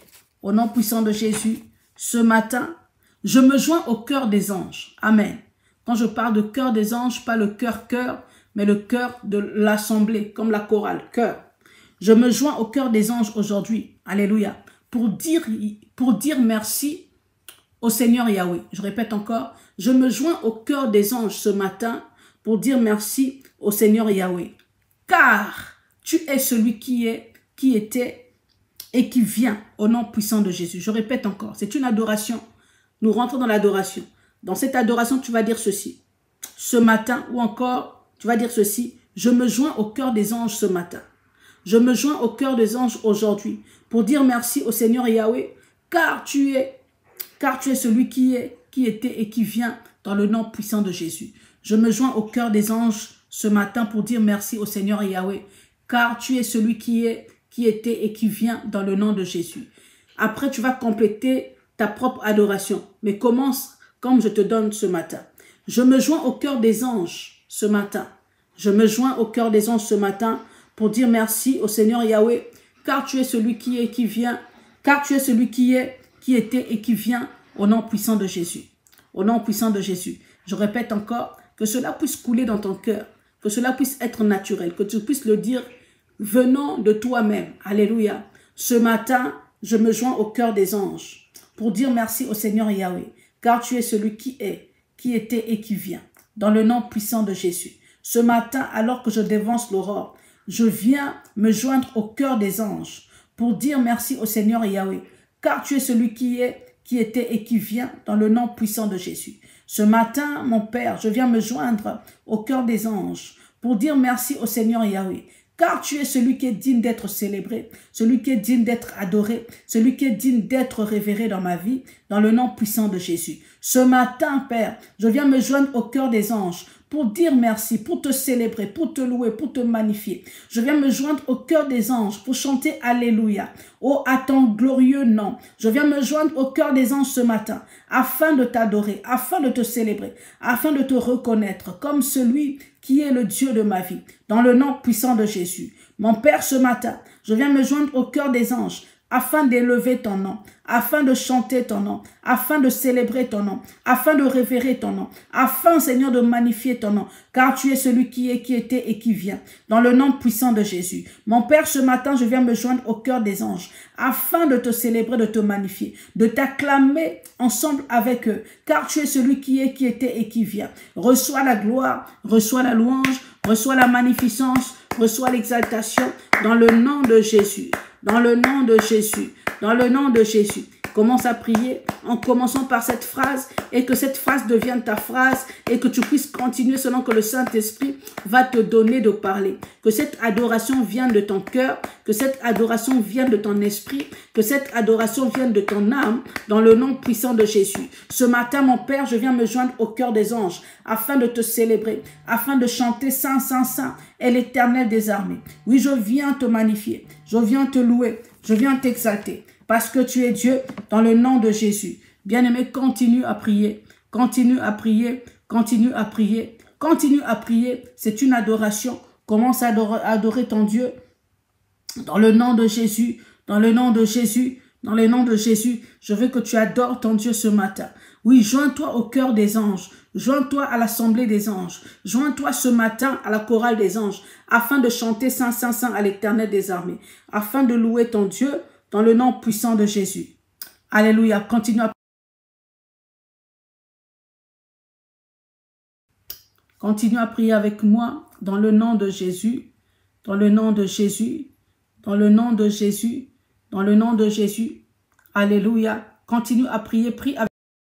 au nom puissant de Jésus, ce matin, je me joins au cœur des anges. Amen. Quand je parle de cœur des anges, pas le cœur-cœur, mais le cœur de l'assemblée, comme la chorale, cœur. Je me joins au cœur des anges aujourd'hui, Alléluia, pour dire, pour dire merci au Seigneur Yahweh. Je répète encore, je me joins au cœur des anges ce matin pour dire merci au Seigneur Yahweh. Car tu es celui qui est, qui était et qui vient au nom puissant de Jésus. Je répète encore, c'est une adoration. Nous rentrons dans l'adoration. Dans cette adoration, tu vas dire ceci. Ce matin, ou encore, tu vas dire ceci. Je me joins au cœur des anges ce matin. Je me joins au cœur des anges aujourd'hui pour dire merci au Seigneur Yahweh, car tu es, car tu es celui qui est, qui était et qui vient dans le nom puissant de Jésus. Je me joins au cœur des anges ce matin pour dire merci au Seigneur Yahweh, car tu es celui qui est, qui était et qui vient dans le nom de Jésus. Après, tu vas compléter ta propre adoration, mais commence comme je te donne ce matin. Je me joins au cœur des anges ce matin. Je me joins au cœur des anges ce matin pour dire merci au Seigneur Yahweh, car tu es celui qui est et qui vient, car tu es celui qui est, qui était et qui vient au nom puissant de Jésus. Au nom puissant de Jésus. Je répète encore, que cela puisse couler dans ton cœur, que cela puisse être naturel, que tu puisses le dire venant de toi-même. Alléluia. Ce matin, je me joins au cœur des anges pour dire merci au Seigneur Yahweh, car tu es celui qui est, qui était et qui vient, dans le nom puissant de Jésus. Ce matin, alors que je dévance l'aurore, je viens me joindre au cœur des anges pour dire merci au Seigneur Yahweh, car tu es celui qui est, qui était et qui vient, dans le nom puissant de Jésus. Ce matin, mon Père, je viens me joindre au cœur des anges pour dire merci au Seigneur Yahweh, car tu es celui qui est digne d'être célébré, celui qui est digne d'être adoré, celui qui est digne d'être révéré dans ma vie, dans le nom puissant de Jésus. Ce matin, Père, je viens me joindre au cœur des anges pour dire merci, pour te célébrer, pour te louer, pour te magnifier. Je viens me joindre au cœur des anges pour chanter Alléluia. Oh, à ton glorieux nom. Je viens me joindre au cœur des anges ce matin afin de t'adorer, afin de te célébrer, afin de te reconnaître comme celui qui est le Dieu de ma vie, dans le nom puissant de Jésus. Mon Père, ce matin, je viens me joindre au cœur des anges afin d'élever ton nom, afin de chanter ton nom, afin de célébrer ton nom, afin de révérer ton nom, afin, Seigneur, de magnifier ton nom, car tu es celui qui est, qui était et qui vient, dans le nom puissant de Jésus. Mon Père, ce matin, je viens me joindre au cœur des anges, afin de te célébrer, de te magnifier, de t'acclamer ensemble avec eux, car tu es celui qui est, qui était et qui vient. Reçois la gloire, reçois la louange, reçois la magnificence, reçois l'exaltation, dans le nom de Jésus. Dans le nom de Jésus, dans le nom de Jésus. Commence à prier en commençant par cette phrase et que cette phrase devienne ta phrase et que tu puisses continuer selon que le Saint-Esprit va te donner de parler. Que cette adoration vienne de ton cœur, que cette adoration vienne de ton esprit, que cette adoration vienne de ton âme dans le nom puissant de Jésus. Ce matin, mon Père, je viens me joindre au cœur des anges afin de te célébrer, afin de chanter Saint, Saint, Saint est l'Éternel des armées. Oui, je viens te magnifier, je viens te louer, je viens t'exalter. Parce que tu es Dieu dans le nom de Jésus. Bien-aimé, continue à prier, continue à prier, continue à prier, continue à prier. C'est une adoration. Commence à adorer, à adorer ton Dieu dans le nom de Jésus, dans le nom de Jésus, dans le nom de Jésus. Je veux que tu adores ton Dieu ce matin. Oui, joins-toi au cœur des anges. Joins-toi à l'assemblée des anges. Joins-toi ce matin à la chorale des anges afin de chanter Saint, Saint, Saint à l'Éternel des armées, afin de louer ton Dieu dans le nom puissant de Jésus. Alléluia. Continue à, continue à prier avec moi dans le nom de Jésus, dans le nom de Jésus, dans le nom de Jésus, dans le nom de Jésus. Alléluia. Continue à prier. Prie avec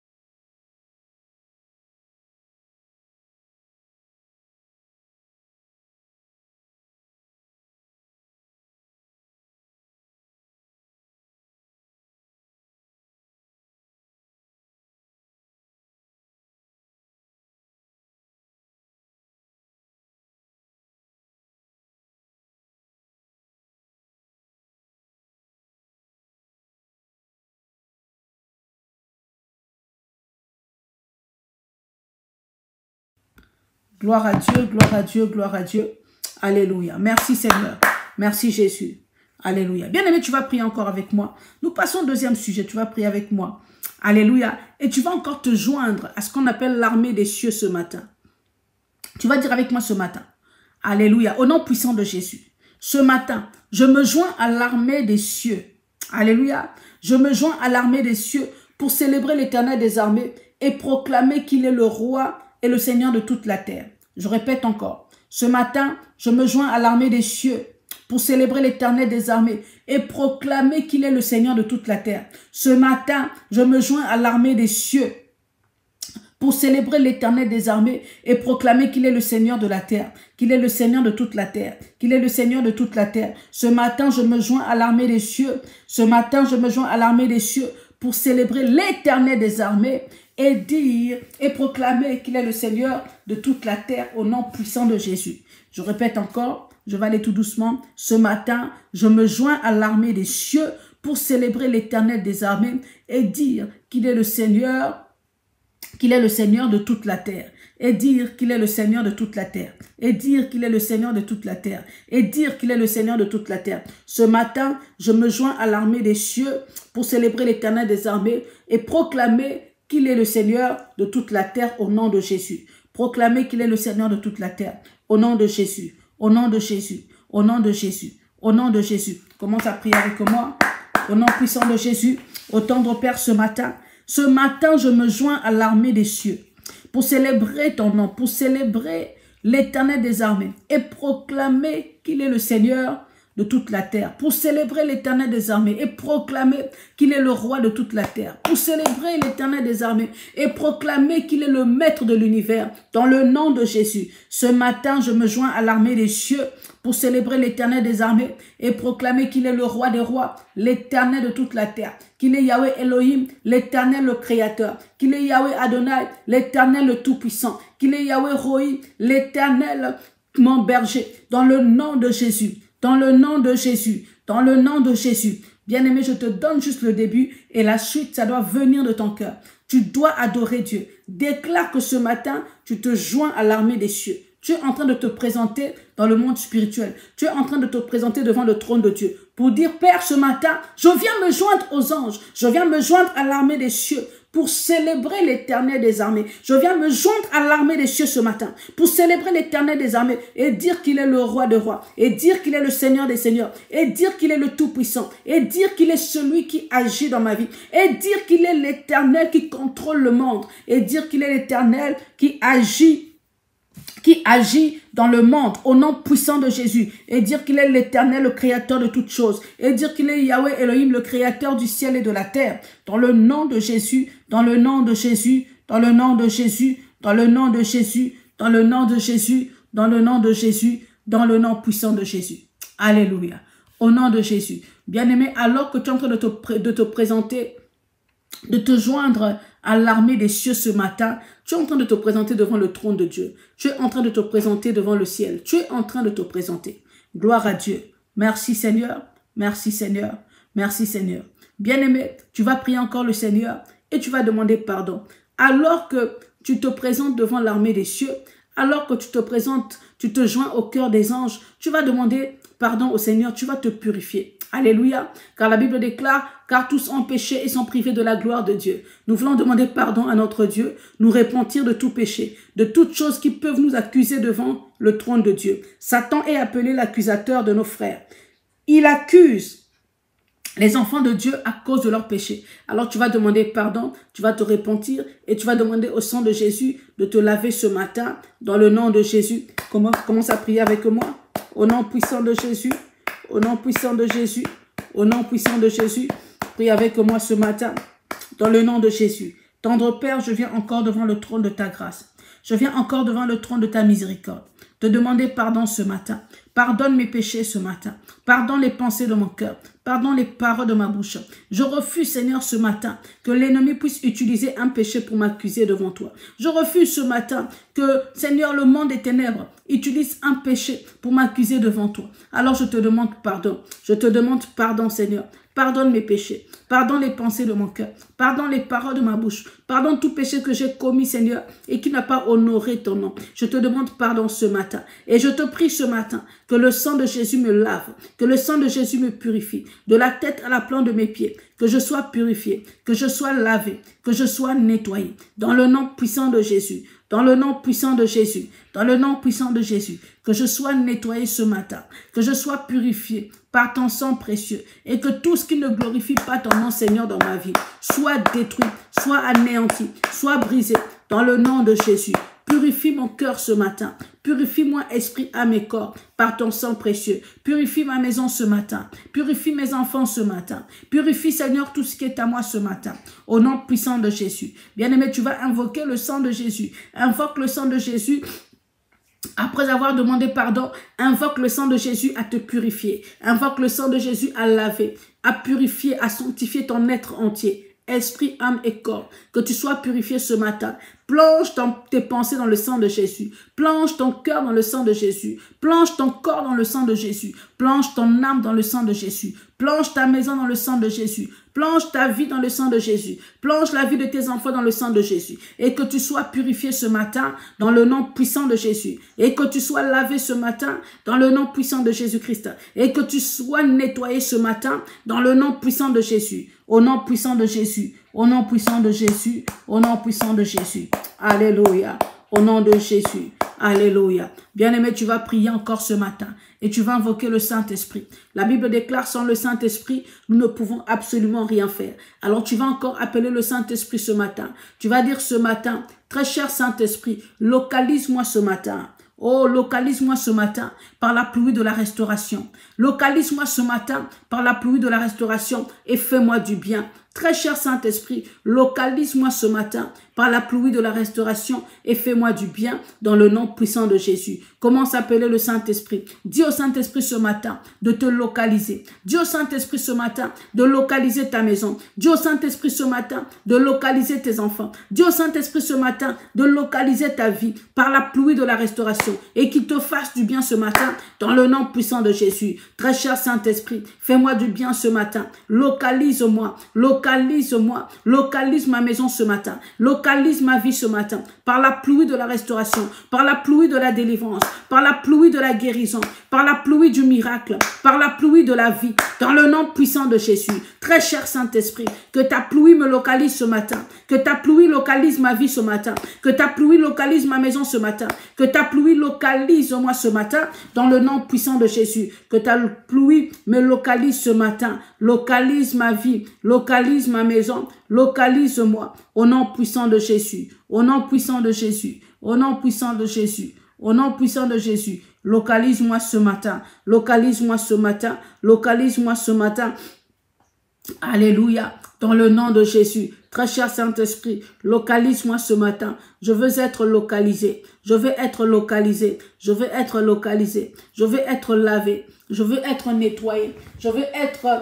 gloire à Dieu, gloire à Dieu, gloire à Dieu. Alléluia. Merci Seigneur. Merci Jésus. Alléluia. Bien-aimé, tu vas prier encore avec moi. Nous passons au deuxième sujet. Tu vas prier avec moi. Alléluia. Et tu vas encore te joindre à ce qu'on appelle l'armée des cieux ce matin. Tu vas dire avec moi ce matin. Alléluia. Au nom puissant de Jésus. Ce matin, je me joins à l'armée des cieux. Alléluia. Je me joins à l'armée des cieux pour célébrer l'Éternel des armées et proclamer qu'il est le roi et le Seigneur de toute la terre. Je répète encore. Ce matin, je me joins à l'armée des cieux pour célébrer l'Éternel des armées et proclamer qu'il est le Seigneur de toute la terre. Ce matin, je me joins à l'armée des cieux pour célébrer l'Éternel des armées et proclamer qu'il est le Seigneur de la terre, qu'il est le Seigneur de toute la terre, qu'il est le Seigneur de toute la terre. Ce matin, je me joins à l'armée des cieux. Ce matin, je me joins à l'armée des cieux pour célébrer l'Éternel des armées et dire et proclamer qu'il est le Seigneur de toute la terre au nom puissant de Jésus. Je répète encore, je vais aller tout doucement. Ce matin, je me joins à l'armée des cieux pour célébrer l'Éternel des armées et dire qu'il est le Seigneur, qu'il est le Seigneur de toute la terre. Et dire qu'il est le Seigneur de toute la terre. Et dire qu'il est le Seigneur de toute la terre. Et dire qu'il est le Seigneur de toute la terre. Ce matin, je me joins à l'armée des cieux pour célébrer l'Éternel des armées et proclamer qu'il est le Seigneur de toute la terre au nom de Jésus. Proclamez qu'il est le Seigneur de toute la terre au nom de Jésus, au nom de Jésus, au nom de Jésus, au nom de Jésus. Commence à prier avec moi. Au nom puissant de Jésus, au tendre Père ce matin. Ce matin, je me joins à l'armée des cieux pour célébrer ton nom, pour célébrer l'Éternel des armées et proclamer qu'il est le Seigneur de toute la terre, pour célébrer l'Éternel des armées et proclamer qu'il est le roi de toute la terre, pour célébrer l'Éternel des armées et proclamer qu'il est le maître de l'univers, dans le nom de Jésus. Ce matin, je me joins à l'armée des cieux pour célébrer l'Éternel des armées et proclamer qu'il est le roi des rois, l'Éternel de toute la terre, qu'il est Yahweh Elohim, l'Éternel le Créateur, qu'il est Yahweh Adonai, l'Éternel le Tout-Puissant, qu'il est Yahweh Roi, l'Éternel mon berger, dans le nom de Jésus. Dans le nom de Jésus, dans le nom de Jésus. Bien-aimé, je te donne juste le début et la suite, ça doit venir de ton cœur. Tu dois adorer Dieu. Déclare que ce matin, tu te joins à l'armée des cieux. Tu es en train de te présenter dans le monde spirituel. Tu es en train de te présenter devant le trône de Dieu pour dire, Père, ce matin, je viens me joindre aux anges. Je viens me joindre à l'armée des cieux pour célébrer l'Éternel des armées. Je viens me joindre à l'armée des cieux ce matin pour célébrer l'Éternel des armées et dire qu'il est le roi des rois et dire qu'il est le Seigneur des seigneurs et dire qu'il est le Tout-Puissant et dire qu'il est celui qui agit dans ma vie et dire qu'il est l'Éternel qui contrôle le monde et dire qu'il est l'Éternel qui agit qui agit dans le monde au nom puissant de Jésus et dire qu'il est l'Éternel, le créateur de toutes choses et dire qu'il est Yahweh Elohim, le créateur du ciel et de la terre. Dans le nom de Jésus, dans le nom de Jésus, dans le nom de Jésus, dans le nom de Jésus, dans le nom de Jésus, dans le nom de Jésus, dans le nom puissant de Jésus. Alléluia. Au nom de Jésus. Bien-aimé, alors que tu es en train de te, de te présenter, de te joindre à l'armée des cieux ce matin, tu es en train de te présenter devant le trône de Dieu. Tu es en train de te présenter devant le ciel. Tu es en train de te présenter. Gloire à Dieu. Merci Seigneur. Merci Seigneur. Merci Seigneur. Bien-aimé, tu vas prier encore le Seigneur et tu vas demander pardon. Alors que tu te présentes devant l'armée des cieux, alors que tu te présentes, tu te joins au cœur des anges, tu vas demander pardon au Seigneur, tu vas te purifier. Alléluia. Car la Bible déclare, car tous ont péché et sont privés de la gloire de Dieu. Nous voulons demander pardon à notre Dieu, nous repentir de tout péché, de toutes choses qui peuvent nous accuser devant le trône de Dieu. Satan est appelé l'accusateur de nos frères. Il accuse les enfants de Dieu à cause de leur péché. Alors tu vas demander pardon, tu vas te repentir et tu vas demander au sang de Jésus de te laver ce matin dans le nom de Jésus. Comment, commence à prier avec moi. Au nom puissant de Jésus, au nom puissant de Jésus, au nom puissant de Jésus. Prie avec moi ce matin dans le nom de Jésus. Tendre Père, je viens encore devant le trône de ta grâce. Je viens encore devant le trône de ta miséricorde. Te demander pardon ce matin. Pardonne mes péchés ce matin. Pardonne les pensées de mon cœur. Pardonne les paroles de ma bouche. Je refuse, Seigneur, ce matin, que l'ennemi puisse utiliser un péché pour m'accuser devant toi. Je refuse ce matin que, Seigneur, le monde des ténèbres utilise un péché pour m'accuser devant toi. Alors je te demande pardon. Je te demande pardon, Seigneur. Pardonne mes péchés. Pardonne les pensées de mon cœur. Pardonne les paroles de ma bouche. Pardonne tout péché que j'ai commis, Seigneur, et qui n'a pas honoré ton nom. Je te demande pardon ce matin. Et je te prie ce matin que le sang de Jésus me lave, que le sang de Jésus me purifie, de la tête à la plante de mes pieds, que je sois purifié, que je sois lavé, que je sois nettoyé. Dans le nom puissant de Jésus, dans le nom puissant de Jésus, dans le nom puissant de Jésus, que je sois nettoyé ce matin, que je sois purifié par ton sang précieux et que tout ce qui ne glorifie pas ton nom, Seigneur, dans ma vie, soit détruit, soit anéanti, soit brisé dans le nom de Jésus. Purifie mon cœur ce matin. Purifie-moi esprit, âme et corps par ton sang précieux. Purifie ma maison ce matin. Purifie mes enfants ce matin. Purifie, Seigneur, tout ce qui est à moi ce matin. Au nom puissant de Jésus. Bien-aimé, tu vas invoquer le sang de Jésus. Invoque le sang de Jésus. Après avoir demandé pardon, invoque le sang de Jésus à te purifier. Invoque le sang de Jésus à laver, à purifier, à sanctifier ton être entier. Esprit, âme et corps, que tu sois purifié ce matin. Plonge ton, tes pensées dans le sang de Jésus. Plonge ton cœur dans le sang de Jésus. Plonge ton corps dans le sang de Jésus. Plonge ton âme dans le sang de Jésus. Plonge ta maison dans le sang de Jésus. Plonge ta vie dans le sang de Jésus. Plonge la vie de tes enfants dans le sang de Jésus. Et que tu sois purifié ce matin dans le nom puissant de Jésus. Et que tu sois lavé ce matin dans le nom puissant de Jésus-Christ. Et que tu sois nettoyé ce matin dans le nom puissant de Jésus. Au nom puissant de Jésus. Au nom puissant de Jésus. Au nom puissant de Jésus. Alléluia. Au nom de Jésus. Alléluia. Bien-aimé, tu vas prier encore ce matin et tu vas invoquer le Saint-Esprit. La Bible déclare, sans le Saint-Esprit, nous ne pouvons absolument rien faire. Alors tu vas encore appeler le Saint-Esprit ce matin. Tu vas dire ce matin, très cher Saint-Esprit, localise-moi ce matin. Oh, localise-moi ce matin par la pluie de la restauration. Localise-moi ce matin par la pluie de la restauration et fais-moi du bien. Très cher Saint-Esprit, localise-moi ce matin par la pluie de la restauration et fais-moi du bien dans le nom puissant de Jésus. Commence à appeler le Saint-Esprit. Dis au Saint-Esprit ce matin de te localiser. Dis au Saint-Esprit ce matin de localiser ta maison. Dis au Saint-Esprit ce matin de localiser tes enfants. Dis au Saint-Esprit ce matin de localiser ta vie par la pluie de la restauration et qu'il te fasse du bien ce matin dans le nom puissant de Jésus. Très cher Saint-Esprit, fais-moi du bien ce matin. Localise-moi, localise-moi, localise ma maison ce matin. Localise ma vie ce matin par la pluie de la restauration, par la pluie de la délivrance, par la pluie de la guérison, par la pluie du miracle, par la pluie de la vie, dans le nom puissant de Jésus. Très cher Saint-Esprit, que ta pluie me localise ce matin, que ta pluie localise ma vie ce matin, que ta pluie localise ma maison ce matin, que ta pluie localise moi ce matin, dans le nom puissant de Jésus, que ta pluie me localise ce matin, localise ma vie, localise ma maison, localise-moi, au nom puissant de Jésus, au nom puissant de Jésus, au nom puissant de Jésus, Au nom puissant de Jésus, localise-moi ce matin. Localise-moi ce matin. Localise-moi ce matin. Alléluia. Dans le nom de Jésus. Très cher Saint-Esprit, localise-moi ce matin. Je veux être localisé. Je veux être localisé. Je veux être localisé. Je veux être lavé. Je veux être nettoyé. Je veux être...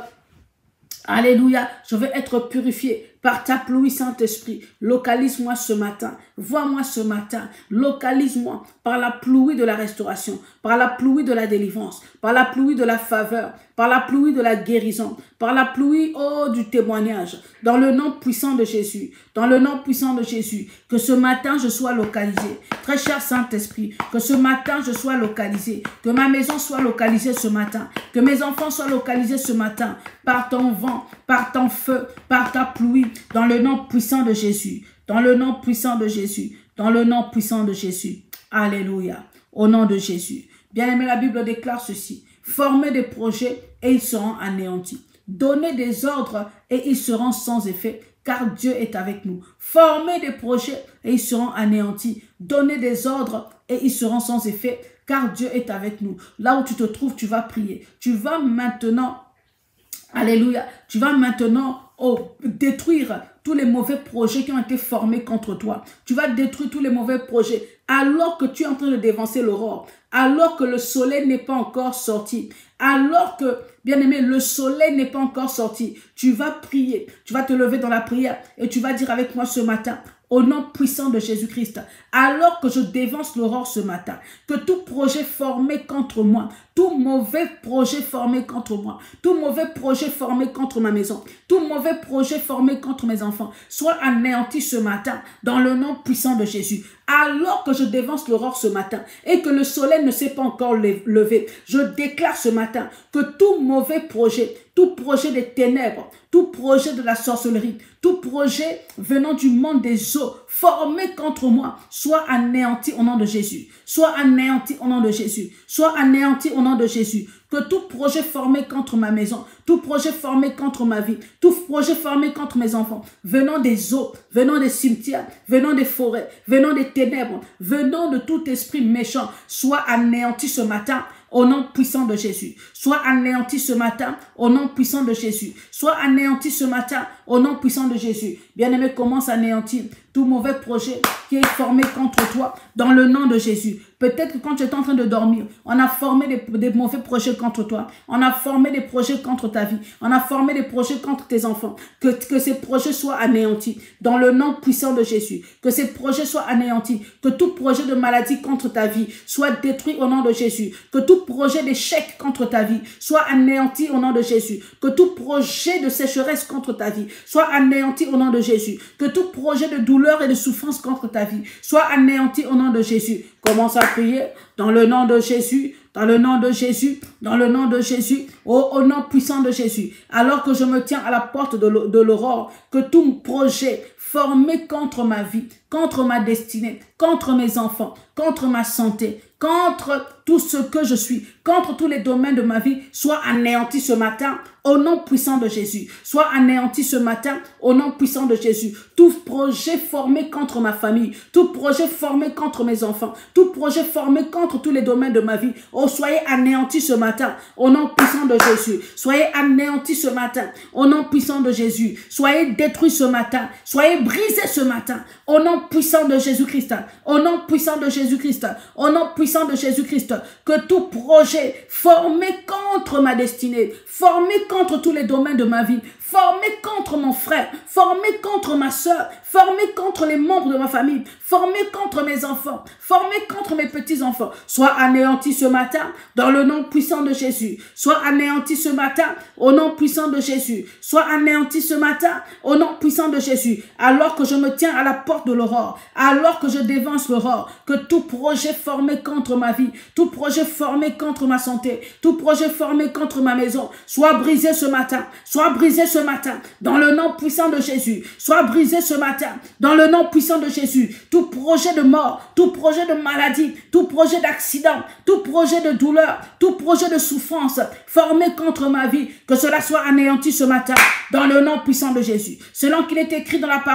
Alléluia. Je veux être purifié par ta pluie, Saint-Esprit. Localise-moi ce matin. Vois-moi ce matin. Localise-moi par la pluie de la restauration, par la pluie de la délivrance, par la pluie de la faveur, par la pluie de la guérison, par la pluie, oh, du témoignage. Dans le nom puissant de Jésus, dans le nom puissant de Jésus, que ce matin je sois localisé. Très cher Saint-Esprit, que ce matin je sois localisé, que ma maison soit localisée ce matin, que mes enfants soient localisés ce matin, par ton vent, par ton feu, par ta pluie, dans le nom puissant de Jésus, dans le nom puissant de Jésus, dans le nom puissant de Jésus. Alléluia. Au nom de Jésus. Bien-aimé, la Bible déclare ceci. Formez des projets et ils seront anéantis. Donnez des ordres et ils seront sans effet, car Dieu est avec nous. Formez des projets et ils seront anéantis. Donnez des ordres et ils seront sans effet, car Dieu est avec nous. Là où tu te trouves, tu vas prier. Tu vas maintenant, alléluia, tu vas maintenant oh, détruire tous les mauvais projets qui ont été formés contre toi. Tu vas détruire tous les mauvais projets alors que tu es en train de dévancer l'aurore, alors que le soleil n'est pas encore sorti, alors que, bien aimé, le soleil n'est pas encore sorti. Tu vas prier, tu vas te lever dans la prière et tu vas dire avec moi ce matin, au nom puissant de Jésus-Christ, alors que je dévance l'aurore ce matin, que tout projet formé contre moi, tout mauvais projet formé contre moi, tout mauvais projet formé contre ma maison, tout mauvais projet formé contre mes enfants, soit anéanti ce matin dans le nom puissant de Jésus. Alors que je dévance l'aurore ce matin et que le soleil ne s'est pas encore levé, je déclare ce matin que tout mauvais projet, tout projet des ténèbres, tout projet de la sorcellerie, tout projet venant du monde des eaux, formé contre moi, soit anéanti au nom de Jésus. Soit anéanti au nom de Jésus. Soit anéanti au nom de Jésus. Que tout projet formé contre ma maison, tout projet formé contre ma vie, tout projet formé contre mes enfants, venant des eaux, venant des cimetières, venant des forêts, venant des ténèbres, venant de tout esprit méchant, soit anéanti ce matin au nom puissant de Jésus. Soit anéanti ce matin au nom puissant de Jésus. Soit anéanti ce matin au nom puissant de Jésus. Bien-aimé, commence à anéantir tout mauvais projet qui est formé contre toi dans le nom de Jésus. Peut-être que quand tu es en train de dormir, on a formé des, des mauvais projets contre toi. On a formé des projets contre ta vie. On a formé des projets contre tes enfants. Que, que ces projets soient anéantis dans le nom puissant de Jésus. Que ces projets soient anéantis. Que tout projet de maladie contre ta vie soit détruit au nom de Jésus. Que tout projet d'échec contre ta vie soit anéanti au nom de Jésus. Que tout projet de sécheresse contre ta vie soit anéanti au nom de Jésus. Que tout projet de douleur et de souffrance contre ta vie soit anéanti au nom de Jésus. Commence à prier dans le nom de Jésus, dans le nom de Jésus, dans le nom de Jésus, au, au nom puissant de Jésus. Alors que je me tiens à la porte de l'aurore, que tout projet formé contre ma vie, contre ma destinée, contre mes enfants, contre ma santé, contre tout ce que je suis, contre tous les domaines de ma vie, soit anéanti ce matin au nom puissant de Jésus. Soit anéanti ce matin au nom puissant de Jésus. Tout projet formé contre ma famille, tout projet formé contre mes enfants, tout projet formé contre tous les domaines de ma vie, oh, soyez anéanti ce matin au nom puissant de Jésus. Soyez anéanti ce matin au nom puissant de Jésus. Soyez détruits ce matin. Soyez brisés ce matin au nom puissant de Jésus-Christ. Au nom puissant de Jésus-Christ. Au nom puissant de Jésus-Christ. Que tout projet formé contre ma destinée, formé contre tous les domaines de ma vie, formé contre mon frère, formé contre ma soeur, formé contre les membres de ma famille, formé contre mes enfants, formé contre mes petits-enfants, soit anéanti ce matin dans le nom puissant de Jésus. Soit anéanti ce matin au nom puissant de Jésus. Soit anéanti ce matin au nom puissant de Jésus. Alors que je me tiens à la porte de l'aurore, alors que je dévance l'aurore, que tout projet formé contre ma vie, tout projet formé contre ma santé, tout projet formé contre ma maison, soit brisé ce matin, soit brisé ce matin, dans le nom puissant de Jésus, soit brisé ce matin, dans le nom puissant de Jésus. Tout projet de mort, tout projet de maladie, tout projet d'accident, tout projet de douleur, tout projet de souffrance formé contre ma vie, que cela soit anéanti ce matin, dans le nom puissant de Jésus. Selon qu'il est écrit dans la parole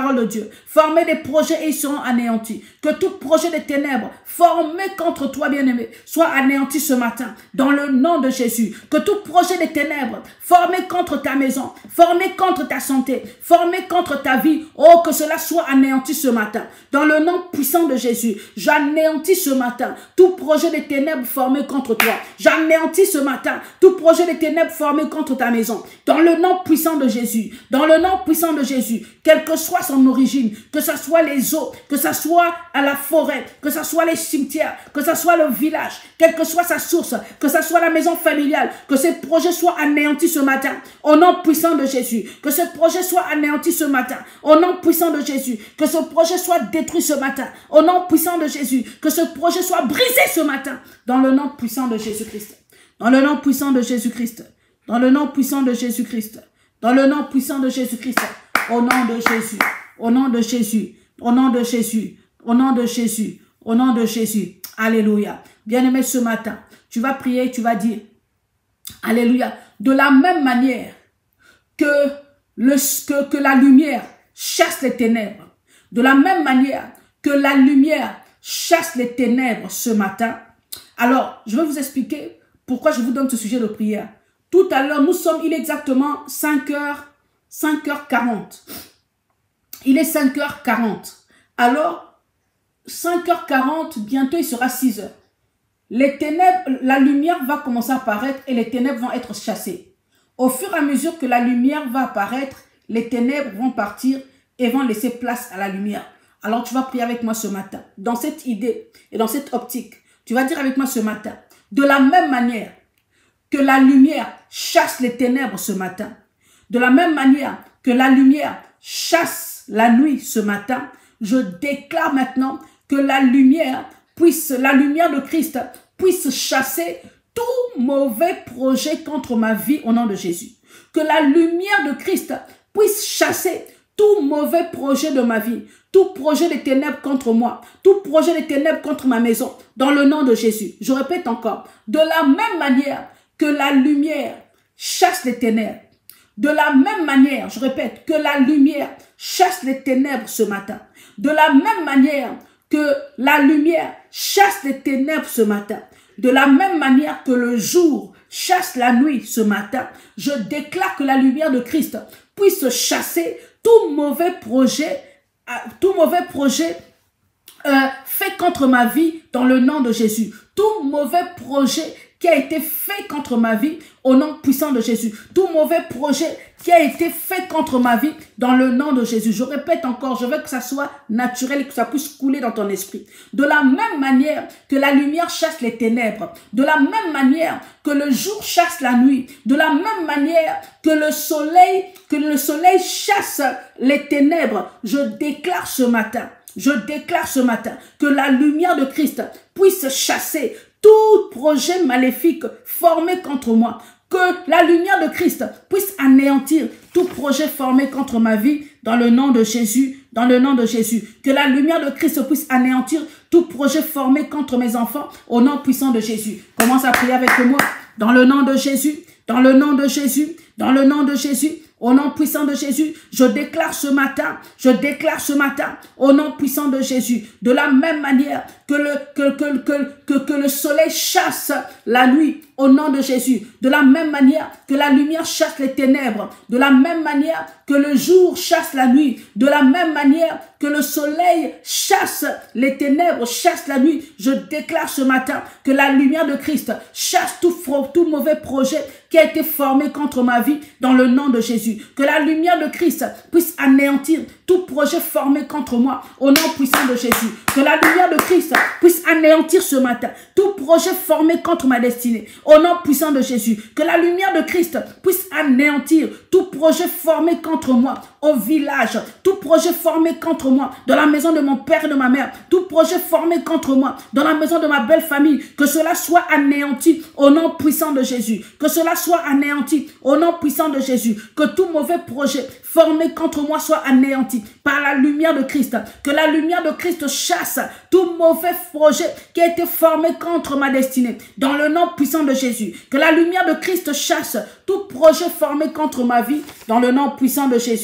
parole de Dieu. Formez des projets et ils seront anéantis. Que tout projet des ténèbres formé contre toi, bien-aimé, soit anéanti ce matin, dans le nom de Jésus. Que tout projet des ténèbres formé contre ta maison, formé contre ta santé, formé contre ta vie, oh, que cela soit anéanti ce matin. Dans le nom puissant de Jésus, j'anéantis ce matin tout projet des ténèbres formé contre toi. J'anéantis ce matin tout projet des ténèbres formé contre ta maison. Dans le nom puissant de Jésus, dans le nom puissant de Jésus, quelle que soit son origine, que ce soit les eaux, que ce soit à la forêt, que ce soit les cimetières, que ce soit le village, quelle que soit sa source, que ce soit la maison familiale, que ces projets soient anéantis ce matin, au nom puissant de Jésus, que ce projet soit anéanti ce matin, au nom puissant de Jésus, que ce projet soit détruit ce matin, au nom puissant de Jésus, que ce projet soit brisé ce matin, dans le nom puissant de Jésus-Christ, dans le nom puissant de Jésus-Christ, dans le nom puissant de Jésus-Christ, dans le nom puissant de Jésus-Christ, au nom de Jésus, au nom de Jésus, au nom de Jésus, au nom de Jésus, au nom de Jésus. Alléluia. Bien-aimé, ce matin, tu vas prier, tu vas dire, alléluia, de la même manière que, le, que, que la lumière chasse les ténèbres, de la même manière que la lumière chasse les ténèbres ce matin. Alors, je vais vous expliquer pourquoi je vous donne ce sujet de prière. Tout à l'heure, nous sommes, il est exactement cinq heures, cinq heures quarante. Il est cinq heures quarante. Alors, cinq heures quarante, bientôt il sera six heures. Les ténèbres, la lumière va commencer à apparaître et les ténèbres vont être chassées. Au fur et à mesure que la lumière va apparaître, les ténèbres vont partir et vont laisser place à la lumière. Alors tu vas prier avec moi ce matin, dans cette idée et dans cette optique. Tu vas dire avec moi ce matin, de la même manière que la lumière chasse les ténèbres ce matin, de la même manière que la lumière chasse la nuit ce matin, je déclare maintenant que la lumière puisse, la lumière de Christ puisse chasser tout mauvais projet contre ma vie au nom de Jésus. Que la lumière de Christ puisse chasser tout mauvais projet de ma vie, tout projet de ténèbres contre moi, tout projet de ténèbres contre ma maison, dans le nom de Jésus. Je répète encore, de la même manière que la lumière chasse les ténèbres, de la même manière, je répète, que la lumière chasse les ténèbres ce matin, de la même manière que la lumière chasse les ténèbres ce matin, de la même manière que le jour chasse la nuit ce matin, je déclare que la lumière de Christ puisse chasser tout mauvais projet, tout mauvais projet euh, fait contre ma vie dans le nom de Jésus. Tout mauvais projet qui a été fait contre ma vie au nom puissant de Jésus. Tout mauvais projet qui a été fait contre ma vie dans le nom de Jésus. Je répète encore, je veux que ça soit naturel et que ça puisse couler dans ton esprit. De la même manière que la lumière chasse les ténèbres, de la même manière que le jour chasse la nuit, de la même manière que le soleil, que le soleil chasse les ténèbres, je déclare ce matin, je déclare ce matin que la lumière de Christ puisse chasser tout projet maléfique formé contre moi. Que la lumière de Christ puisse anéantir tout projet formé contre ma vie dans le nom de Jésus, dans le nom de Jésus. Que la lumière de Christ puisse anéantir tout projet formé contre mes enfants au nom puissant de Jésus. Commence à prier avec moi dans le nom de Jésus, dans le nom de Jésus, dans le nom de Jésus. Au nom puissant de Jésus, je déclare ce matin, je déclare ce matin, au nom puissant de Jésus, de la même manière que le, que, que, que, que, que le soleil chasse la nuit, au nom de Jésus, de la même manière que la lumière chasse les ténèbres, de la même manière que le jour chasse la nuit, de la même manière que le soleil chasse les ténèbres, chasse la nuit, je déclare ce matin que la lumière de Christ chasse tout, tout mauvais projet qui a été formé contre ma vie dans le nom de Jésus. Que la lumière de Christ puisse anéantir tout projet formé contre moi au nom puissant de Jésus. Que la lumière de Christ puisse anéantir ce matin tout projet formé contre ma destinée au nom puissant de Jésus. Que la lumière de Christ puisse anéantir tout projet formé contre moi au village, tout projet formé contre moi dans la maison de mon père et de ma mère, tout projet formé contre moi dans la maison de ma belle famille, que cela soit anéanti au nom puissant de Jésus. Que cela soit anéanti au nom puissant de Jésus. Que tout mauvais projet formé contre moi soit anéanti par la lumière de Christ. Que la lumière de Christ chasse tout mauvais projet qui a été formé contre ma destinée dans le nom puissant de Jésus. Que la lumière de Christ chasse tout projet formé contre ma vie dans le nom puissant de Jésus.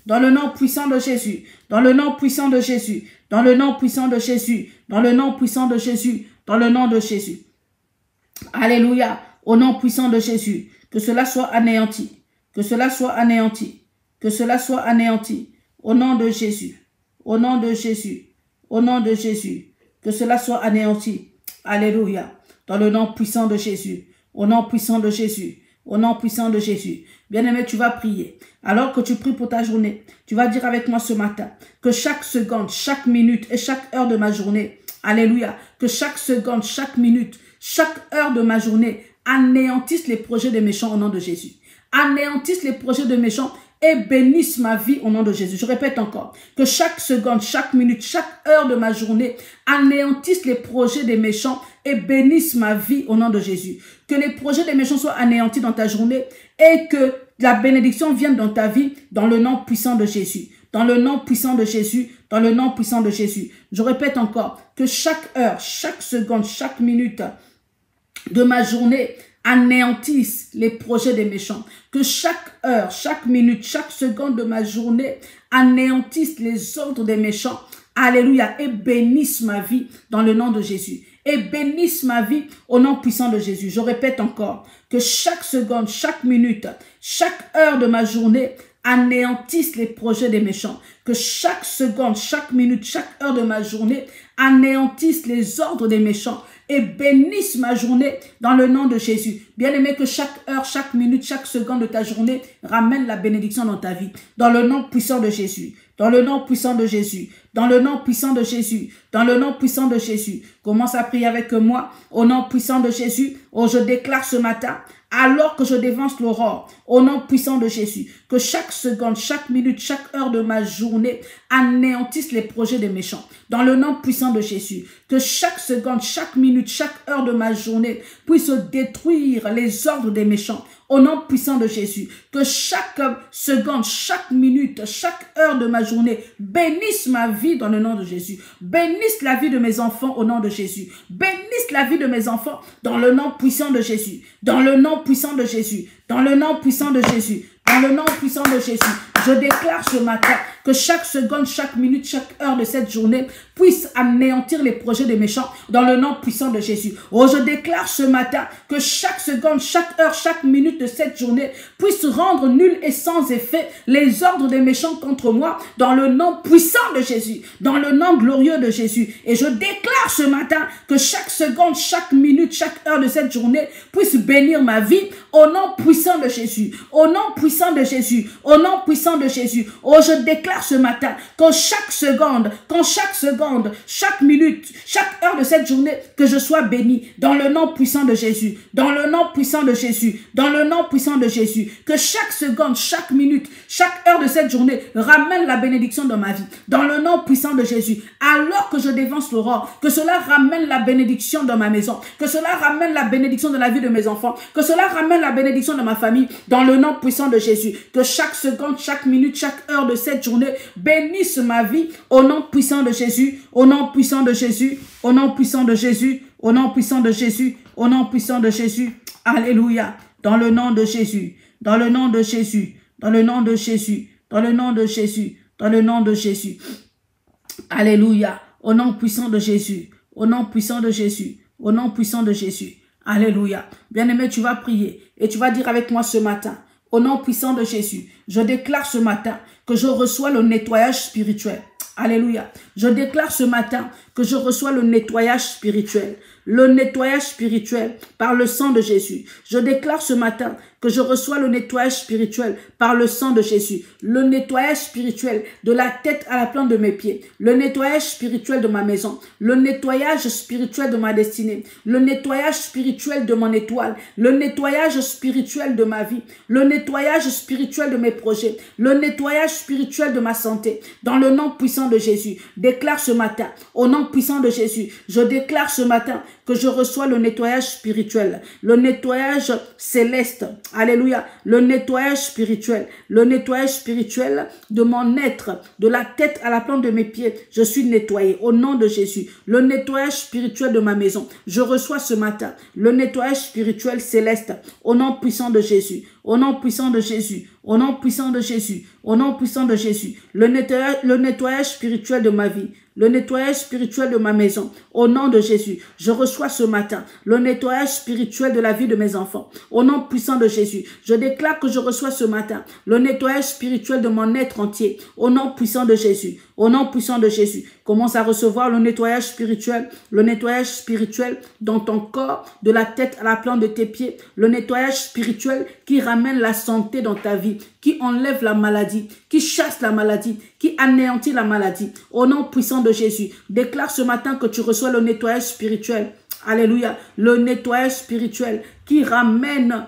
dans le nom puissant de Jésus, dans le nom puissant de Jésus, dans le nom puissant de Jésus, dans le nom puissant de Jésus, dans le nom de Jésus. Alléluia, au nom puissant de Jésus, que cela soit anéanti, que cela soit anéanti, que cela soit anéanti, au nom de Jésus, au nom de Jésus, au nom de Jésus, que cela soit anéanti. Alléluia, dans le nom puissant de Jésus, au nom puissant de Jésus, au nom puissant de Jésus. Bien-aimé, tu vas prier. Alors que tu pries pour ta journée, tu vas dire avec moi ce matin que chaque seconde, chaque minute et chaque heure de ma journée, alléluia, que chaque seconde, chaque minute, chaque heure de ma journée anéantisse les projets des méchants au nom de Jésus. Anéantisse les projets des méchants et bénisse ma vie au nom de Jésus. Je répète encore, que chaque seconde, chaque minute, chaque heure de ma journée anéantisse les projets des méchants et bénisse ma vie au nom de Jésus. Que les projets des méchants soient anéantis dans ta journée et que la bénédiction vienne dans ta vie dans le nom puissant de Jésus. Dans le nom puissant de Jésus, dans le nom puissant de Jésus. Je répète encore, que chaque heure, chaque seconde, chaque minute de ma journée anéantisse les projets des méchants. Que chaque heure, chaque minute, chaque seconde de ma journée anéantisse les ordres des méchants. Alléluia. Et bénisse ma vie dans le nom de Jésus. Et bénisse ma vie au nom puissant de Jésus. Je répète encore que chaque seconde, chaque minute, chaque heure de ma journée anéantisse les projets des méchants. Que chaque seconde, chaque minute, chaque heure de ma journée anéantisse les ordres des méchants et bénisse ma journée dans le nom de Jésus. Bien-aimé, que chaque heure, chaque minute, chaque seconde de ta journée ramène la bénédiction dans ta vie. Dans le nom puissant de Jésus. Dans le nom puissant de Jésus. Dans le nom puissant de Jésus. Dans le nom puissant de Jésus. Commence à prier avec moi. Au nom puissant de Jésus. Oh, je déclare ce matin, alors que je dévance l'aurore, au nom puissant de Jésus, que chaque seconde, chaque minute, chaque heure de ma journée anéantisse les projets des méchants. Dans le nom puissant de Jésus, que chaque seconde, chaque minute, chaque heure de ma journée puisse détruire les ordres des méchants. Au nom puissant de Jésus, que chaque seconde, chaque minute, chaque heure de ma journée bénisse ma vie dans le nom de Jésus. Bénisse la vie de mes enfants au nom de Jésus. Bénisse la vie de mes enfants dans le nom puissant de Jésus. Dans le nom puissant de Jésus. Dans le nom puissant de Jésus. Dans le nom puissant de Jésus. Je déclare ce matin que chaque seconde, chaque minute, chaque heure de cette journée puisse anéantir les projets des méchants dans le nom puissant de Jésus. Oh, je déclare ce matin que chaque seconde, chaque heure, chaque minute de cette journée puisse rendre nul et sans effet les ordres des méchants contre moi dans le nom puissant de Jésus, dans le nom glorieux de Jésus. Et je déclare ce matin que chaque seconde, chaque minute, chaque heure de cette journée puisse bénir ma vie au nom puissant de Jésus, au nom puissant de Jésus, au nom puissant de Jésus. Oh, je déclare ce matin qu'en chaque seconde, qu'en chaque seconde, chaque minute, chaque heure de cette journée, que je sois béni dans le nom puissant de Jésus, dans le nom puissant de Jésus, dans le nom puissant de Jésus, que chaque seconde, chaque minute, chaque heure de cette journée ramène la bénédiction dans ma vie, dans le nom puissant de Jésus. Alors que je dévance l'aurore, que cela ramène la bénédiction dans ma maison, que cela ramène la bénédiction dans la vie de mes enfants, que cela ramène la bénédiction dans ma famille, dans le nom puissant de Jésus, que chaque seconde, chaque minute, chaque heure de cette journée bénisse ma vie au nom puissant de Jésus, au nom puissant de Jésus, au nom puissant de Jésus, au nom puissant de Jésus, au nom puissant de Jésus. Alléluia. Dans le nom de Jésus, dans le nom de Jésus, dans le nom de Jésus, dans le nom de Jésus, dans le nom de Jésus. Alléluia. Au nom puissant de Jésus, au nom puissant de Jésus, au nom puissant de Jésus. Alléluia. Bien-aimé, tu vas prier et tu vas dire avec moi ce matin, au nom puissant de Jésus, je déclare ce matin que je reçois le nettoyage spirituel. Alléluia. Je déclare ce matin que je reçois le nettoyage spirituel. Le nettoyage spirituel par le sang de Jésus. Je déclare ce matin que je reçois le nettoyage spirituel par le sang de Jésus. Le nettoyage spirituel de la tête à la plante de mes pieds. Le nettoyage spirituel de ma maison. Le nettoyage spirituel de ma destinée. Le nettoyage spirituel de mon étoile. Le nettoyage spirituel de ma vie. Le nettoyage spirituel de mes projets. Le nettoyage spirituel de ma santé. Dans le nom puissant de Jésus. Déclare ce matin, au nom puissant de Jésus, je déclare ce matin que je reçois le nettoyage spirituel, le nettoyage céleste, alléluia, le nettoyage spirituel, le nettoyage spirituel de mon être, de la tête à la plante de mes pieds, je suis nettoyé au nom de Jésus, le nettoyage spirituel de ma maison, je reçois ce matin le nettoyage spirituel céleste au nom puissant de Jésus, au nom puissant de Jésus, au nom puissant de Jésus, au nom puissant de Jésus, le nettoyage, le nettoyage spirituel de ma vie, le nettoyage spirituel de ma maison, au nom de Jésus, je reçois ce matin le nettoyage spirituel de la vie de mes enfants, au nom puissant de Jésus, je déclare que je reçois ce matin le nettoyage spirituel de mon être entier, au nom puissant de Jésus, au nom puissant de Jésus, commence à recevoir le nettoyage spirituel, le nettoyage spirituel dans ton corps, de la tête à la plante de tes pieds, le nettoyage spirituel qui ramène la santé dans ta vie, qui enlève la maladie, qui chasse la maladie, qui anéantit la maladie, au nom puissant de Jésus. Déclare ce matin que tu reçois le nettoyage spirituel, alléluia, le nettoyage spirituel qui ramène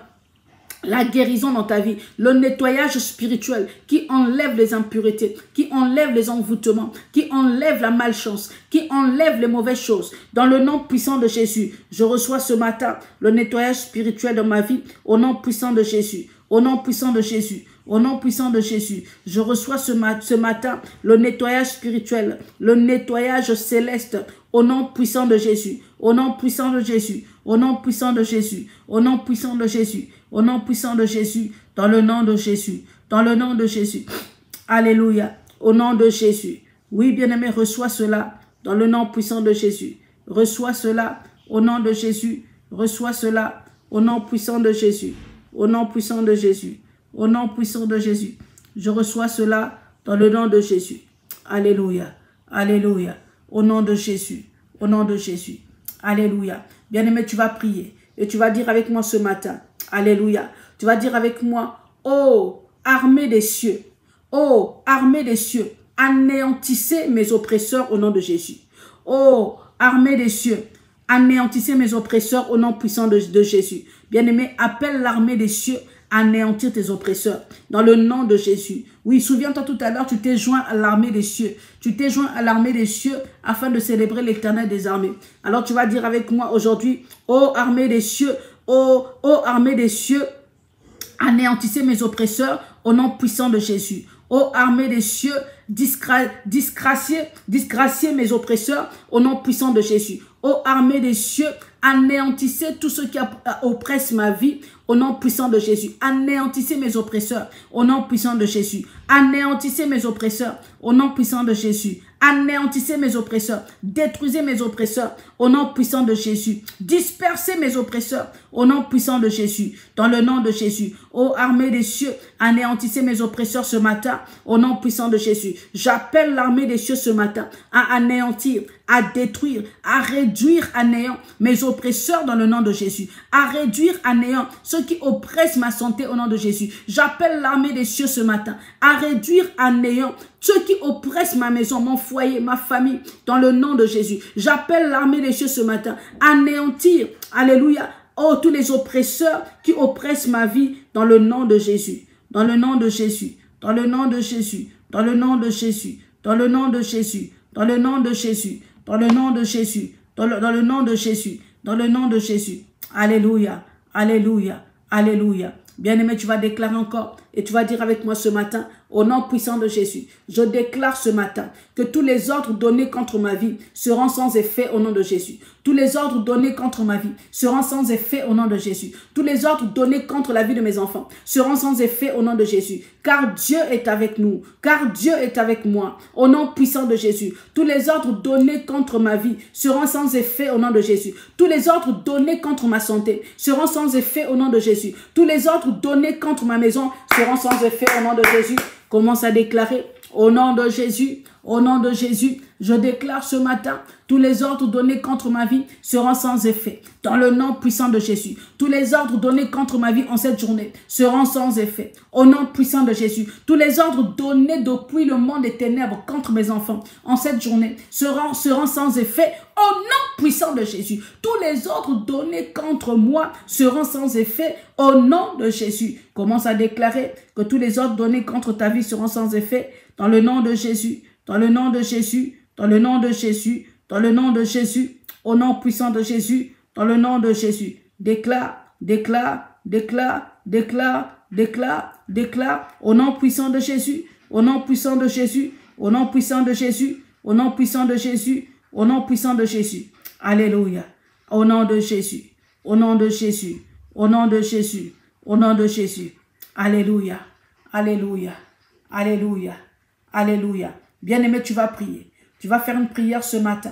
la guérison dans ta vie, le nettoyage spirituel qui enlève les impuretés, qui enlève les envoûtements, qui enlève la malchance, qui enlève les mauvaises choses. Dans le nom puissant de Jésus, je reçois ce matin le nettoyage spirituel de ma vie, au nom puissant de Jésus, au nom puissant de Jésus. Au nom puissant de Jésus, je reçois ce, mat ce matin le nettoyage spirituel, le nettoyage céleste, au nom puissant de Jésus, au nom puissant de Jésus, au nom puissant de Jésus, au nom puissant de Jésus, au nom puissant de Jésus, dans le nom de Jésus, dans le nom de Jésus. Alléluia, au nom de Jésus. Oui, bien-aimé, reçois cela dans le nom puissant de Jésus. Reçois cela au nom de Jésus. Reçois cela au nom puissant de Jésus. Au nom puissant de Jésus. Au nom puissant de Jésus, je reçois cela dans le nom de Jésus. Alléluia, alléluia, au nom de Jésus, au nom de Jésus. Alléluia. Bien-aimé, tu vas prier et tu vas dire avec moi ce matin, alléluia. Tu vas dire avec moi, oh, armée des cieux, oh, armée des cieux, anéantissez mes oppresseurs au nom de Jésus. Oh, armée des cieux, anéantissez mes oppresseurs au nom puissant de, de Jésus. Bien-aimé, appelle l'armée des cieux, anéantir tes oppresseurs dans le nom de Jésus. Oui, souviens-toi tout à l'heure, tu t'es joint à l'armée des cieux. Tu t'es joint à l'armée des cieux afin de célébrer l'Éternel des armées. Alors tu vas dire avec moi aujourd'hui, ô armée des cieux, ô, ô armée des cieux, anéantissez mes oppresseurs au nom puissant de Jésus. Ô armée des cieux, disgra disgraciez, disgraciez mes oppresseurs au nom puissant de Jésus. Ô armée des cieux, anéantissez tout ce qui oppresse ma vie au nom puissant de Jésus. Anéantissez mes oppresseurs au nom puissant de Jésus. Anéantissez mes oppresseurs au nom puissant de Jésus. Anéantissez mes oppresseurs. Détruisez mes oppresseurs au nom puissant de Jésus. Dispersez mes oppresseurs au nom puissant de Jésus. Dans le nom de Jésus. Ô armée des cieux, anéantissez mes oppresseurs ce matin au nom puissant de Jésus. J'appelle l'armée des cieux ce matin à anéantir, à détruire, à réduire à néant mes oppresseurs dans le nom de Jésus. À réduire à néant ceux qui oppressent ma santé au nom de Jésus. J'appelle l'armée des cieux ce matin à réduire à néant ceux qui oppressent ma maison, mon foyer, ma famille, dans le nom de Jésus. J'appelle l'armée des cieux ce matin à anéantir, alléluia, oh, tous les oppresseurs qui oppressent ma vie dans le nom de Jésus. Dans le nom de Jésus. Dans le nom de Jésus. Dans le nom de Jésus. Dans le nom de Jésus. Dans le nom de Jésus. Dans le nom de Jésus. Dans le, dans le nom de Jésus. Dans le nom de Jésus. Alléluia. Alléluia. Alléluia. Bien-aimé, tu vas déclarer encore et tu vas dire avec moi ce matin, au nom puissant de Jésus, je déclare ce matin que tous les ordres donnés contre ma vie seront sans effet au nom de Jésus. Tous les ordres donnés contre ma vie seront sans effet au nom de Jésus. Tous les ordres donnés contre la vie de mes enfants seront sans effet au nom de Jésus. Car Dieu est avec nous, car Dieu est avec moi, au nom puissant de Jésus. Tous les ordres donnés contre ma vie seront sans effet au nom de Jésus. Tous les ordres donnés contre ma santé seront sans effet au nom de Jésus. Tous les ordres donnés contre ma maison seront sans effet au nom de Jésus. Commence à déclarer au nom de Jésus, au nom de Jésus, je déclare ce matin, tous les ordres donnés contre ma vie seront sans effet. Dans le nom puissant de Jésus, tous les ordres donnés contre ma vie en cette journée seront sans effet. Au nom puissant de Jésus, tous les ordres donnés depuis le monde des ténèbres contre mes enfants en cette journée seront, seront sans effet. Au nom puissant de Jésus, tous les ordres donnés contre moi seront sans effet. Au nom de Jésus, commence à déclarer que tous les ordres donnés contre ta vie seront sans effet. Dans le nom de Jésus, dans le nom de Jésus, dans le nom de Jésus, dans le nom de Jésus, au nom puissant de Jésus, dans le nom de Jésus. Déclare, déclare, déclare, déclare, déclare, déclare, au nom puissant de Jésus, au nom puissant de Jésus, au nom puissant de Jésus, au nom puissant de Jésus, au nom puissant de Jésus. Alléluia. Au nom de Jésus, au nom de Jésus, au nom de Jésus, au nom de Jésus. Alléluia. Alléluia. Alléluia. Alléluia. Bien-aimé, tu vas prier. Tu vas faire une prière ce matin.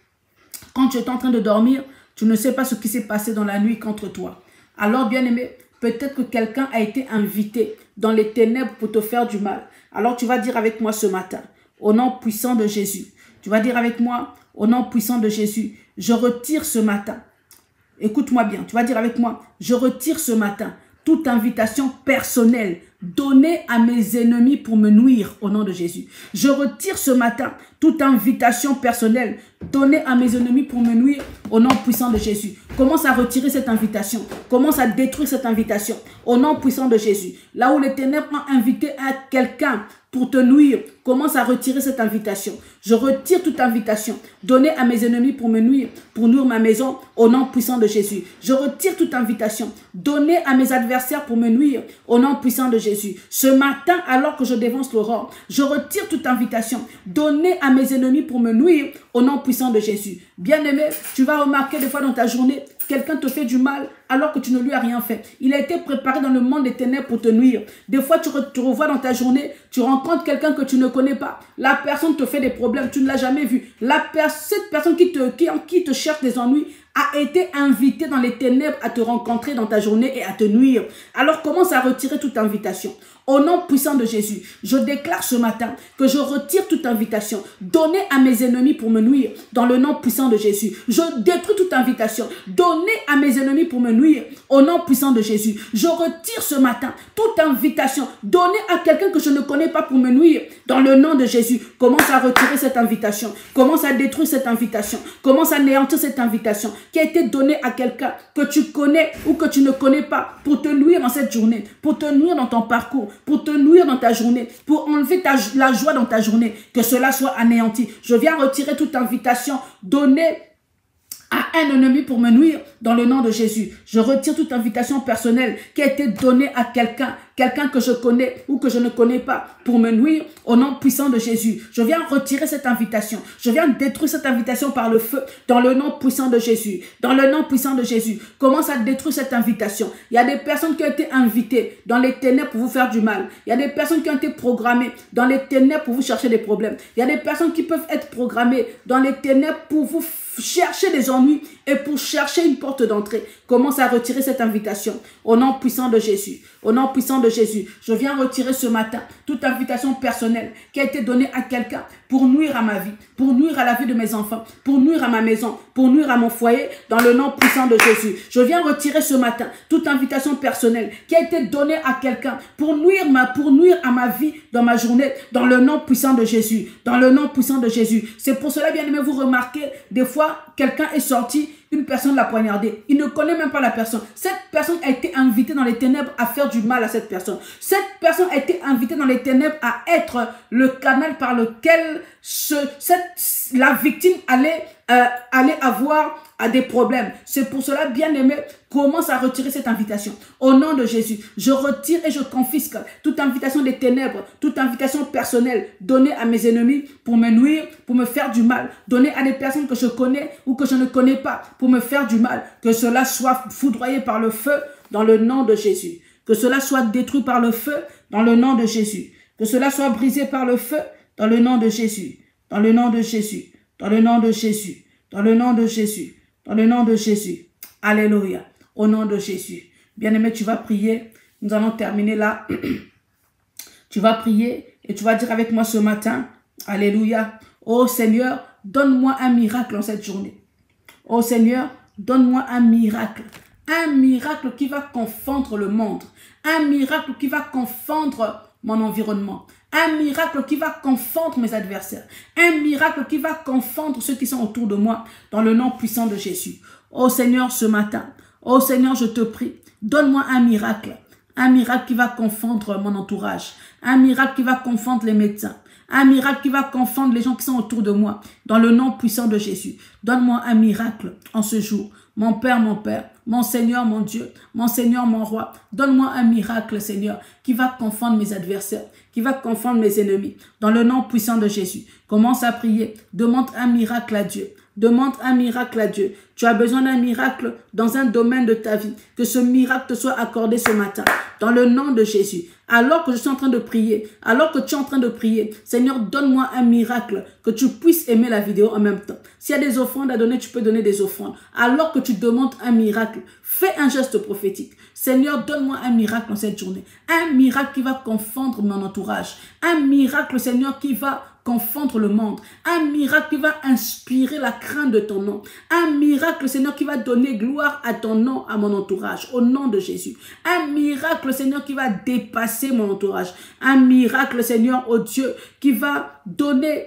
Quand tu es en train de dormir, tu ne sais pas ce qui s'est passé dans la nuit contre toi. Alors, bien-aimé, peut-être que quelqu'un a été invité dans les ténèbres pour te faire du mal. Alors, tu vas dire avec moi ce matin, au nom puissant de Jésus. Tu vas dire avec moi, au nom puissant de Jésus, je retire ce matin. Écoute-moi bien, tu vas dire avec moi, je retire ce matin toute invitation personnelle donnée à mes ennemis pour me nuire au nom de Jésus. Je retire ce matin toute invitation personnelle donnée à mes ennemis pour me nuire au nom puissant de Jésus. Commence à retirer cette invitation. Commence à détruire cette invitation au nom puissant de Jésus. Là où les ténèbres ont invité à quelqu'un pour te nuire, commence à retirer cette invitation. Je retire toute invitation donnée à mes ennemis pour me nuire, pour nuire ma maison, au nom puissant de Jésus. Je retire toute invitation donnée à mes adversaires pour me nuire, au nom puissant de Jésus. Ce matin, alors que je dévance l'aurore, je retire toute invitation donnée à mes ennemis pour me nuire, au nom puissant de Jésus. Bien-aimé, tu vas remarquer des fois dans ta journée, quelqu'un te fait du mal alors que tu ne lui as rien fait. Il a été préparé dans le monde des ténèbres pour te nuire. Des fois, tu, re, tu revois dans ta journée, tu rencontres quelqu'un que tu ne connais pas. La personne te fait des problèmes, tu ne l'as jamais vu. La per cette personne qui te, qui, qui te cherche des ennuis a été invitée dans les ténèbres à te rencontrer dans ta journée et à te nuire. Alors commence à retirer toute invitation. Au nom puissant de Jésus, je déclare ce matin que je retire toute invitation donnée à mes ennemis pour me nuire dans le nom puissant de Jésus. Je détruis toute invitation donnée à mes ennemis pour me nuire au nom puissant de Jésus. Je retire ce matin toute invitation donnée à quelqu'un que je ne connais pas pour me nuire dans le nom de Jésus. Commence à retirer cette invitation. Commence à détruire cette invitation. Commence à anéantir cette invitation qui a été donnée à quelqu'un que tu connais ou que tu ne connais pas pour te nuire dans cette journée, pour te nuire dans ton parcours, pour te nuire dans ta journée, pour enlever ta, la joie dans ta journée, que cela soit anéanti. Je viens retirer toute invitation donnée à un ennemi pour me nuire dans le nom de Jésus. Je retire toute invitation personnelle qui a été donnée à quelqu'un, quelqu'un que je connais ou que je ne connais pas pour me nuire au nom puissant de Jésus. Je viens retirer cette invitation. Je viens détruire cette invitation par le feu dans le nom puissant de Jésus. Dans le nom puissant de Jésus. Commence à détruire cette invitation. Il y a des personnes qui ont été invitées dans les ténèbres pour vous faire du mal. Il y a des personnes qui ont été programmées dans les ténèbres pour vous chercher des problèmes. Il y a des personnes qui peuvent être programmées dans les ténèbres pour vous chercher des ennuis et pour chercher une porte d'entrée. Commence à retirer cette invitation au nom puissant de Jésus. Au nom puissant de Jésus, je viens retirer ce matin toute invitation personnelle qui a été donnée à quelqu'un pour nuire à ma vie, pour nuire à la vie de mes enfants, pour nuire à ma maison, pour nuire à mon foyer, dans le nom puissant de Jésus. Je viens retirer ce matin toute invitation personnelle qui a été donnée à quelqu'un pour nuire, ma, pour nuire à ma vie dans ma journée, dans le nom puissant de Jésus. Dans le nom puissant de Jésus. C'est pour cela, bien aimé, vous remarquez, des fois, quelqu'un est sorti, une personne l'a poignardé. Il ne connaît même pas la personne. Cette personne a été invitée dans les ténèbres à faire du mal à cette personne. Cette personne a été invitée dans les ténèbres à être le canal par lequel ce, cette, la victime allait, euh, allait avoir à des problèmes. C'est pour cela, bien aimé, commence à retirer cette invitation. Au nom de Jésus, je retire et je confisque toute invitation des ténèbres, toute invitation personnelle donnée à mes ennemis pour me nuire, pour me faire du mal, donnée à des personnes que je connais ou que je ne connais pas pour me faire du mal. Que cela soit foudroyé par le feu dans le nom de Jésus. Que cela soit détruit par le feu dans le nom de Jésus. Que cela soit brisé par le feu dans le nom de Jésus. Dans le nom de Jésus. Dans le nom de Jésus. Dans le nom de Jésus. Dans le nom de Jésus. Alléluia. Au nom de Jésus. Bien-aimé, tu vas prier. Nous allons terminer là. Tu vas prier et tu vas dire avec moi ce matin. Alléluia. Oh Seigneur, donne-moi un miracle en cette journée. Oh Seigneur, donne-moi un miracle. Un miracle qui va confondre le monde. Un miracle qui va confondre mon environnement. Un miracle qui va confondre mes adversaires. Un miracle qui va confondre ceux qui sont autour de moi dans le nom puissant de Jésus. Oh Seigneur, ce matin, oh Seigneur, je te prie, donne-moi un miracle. Un miracle qui va confondre mon entourage. Un miracle qui va confondre les médecins. Un miracle qui va confondre les gens qui sont autour de moi dans le nom puissant de Jésus. Donne-moi un miracle en ce jour. Mon Père, mon Père, mon Seigneur, mon Dieu, mon Seigneur, mon Roi, donne-moi un miracle, Seigneur, qui va confondre mes adversaires, qui va confondre mes ennemis, dans le nom puissant de Jésus. Commence à prier, demande un miracle à Dieu. Demande un miracle à Dieu. Tu as besoin d'un miracle dans un domaine de ta vie. Que ce miracle te soit accordé ce matin. Dans le nom de Jésus. Alors que je suis en train de prier, alors que tu es en train de prier, Seigneur, donne-moi un miracle, que tu puisses aimer la vidéo en même temps. S'il y a des offrandes à donner, tu peux donner des offrandes. Alors que tu demandes un miracle, fais un geste prophétique. Seigneur, donne-moi un miracle dans cette journée. Un miracle qui va confondre mon entourage. Un miracle, Seigneur, qui va confondre le monde. Un miracle qui va inspirer la crainte de ton nom. Un miracle, Seigneur, qui va donner gloire à ton nom, à mon entourage, au nom de Jésus. Un miracle, Seigneur, qui va dépasser mon entourage. Un miracle, Seigneur, oh Dieu, qui va donner,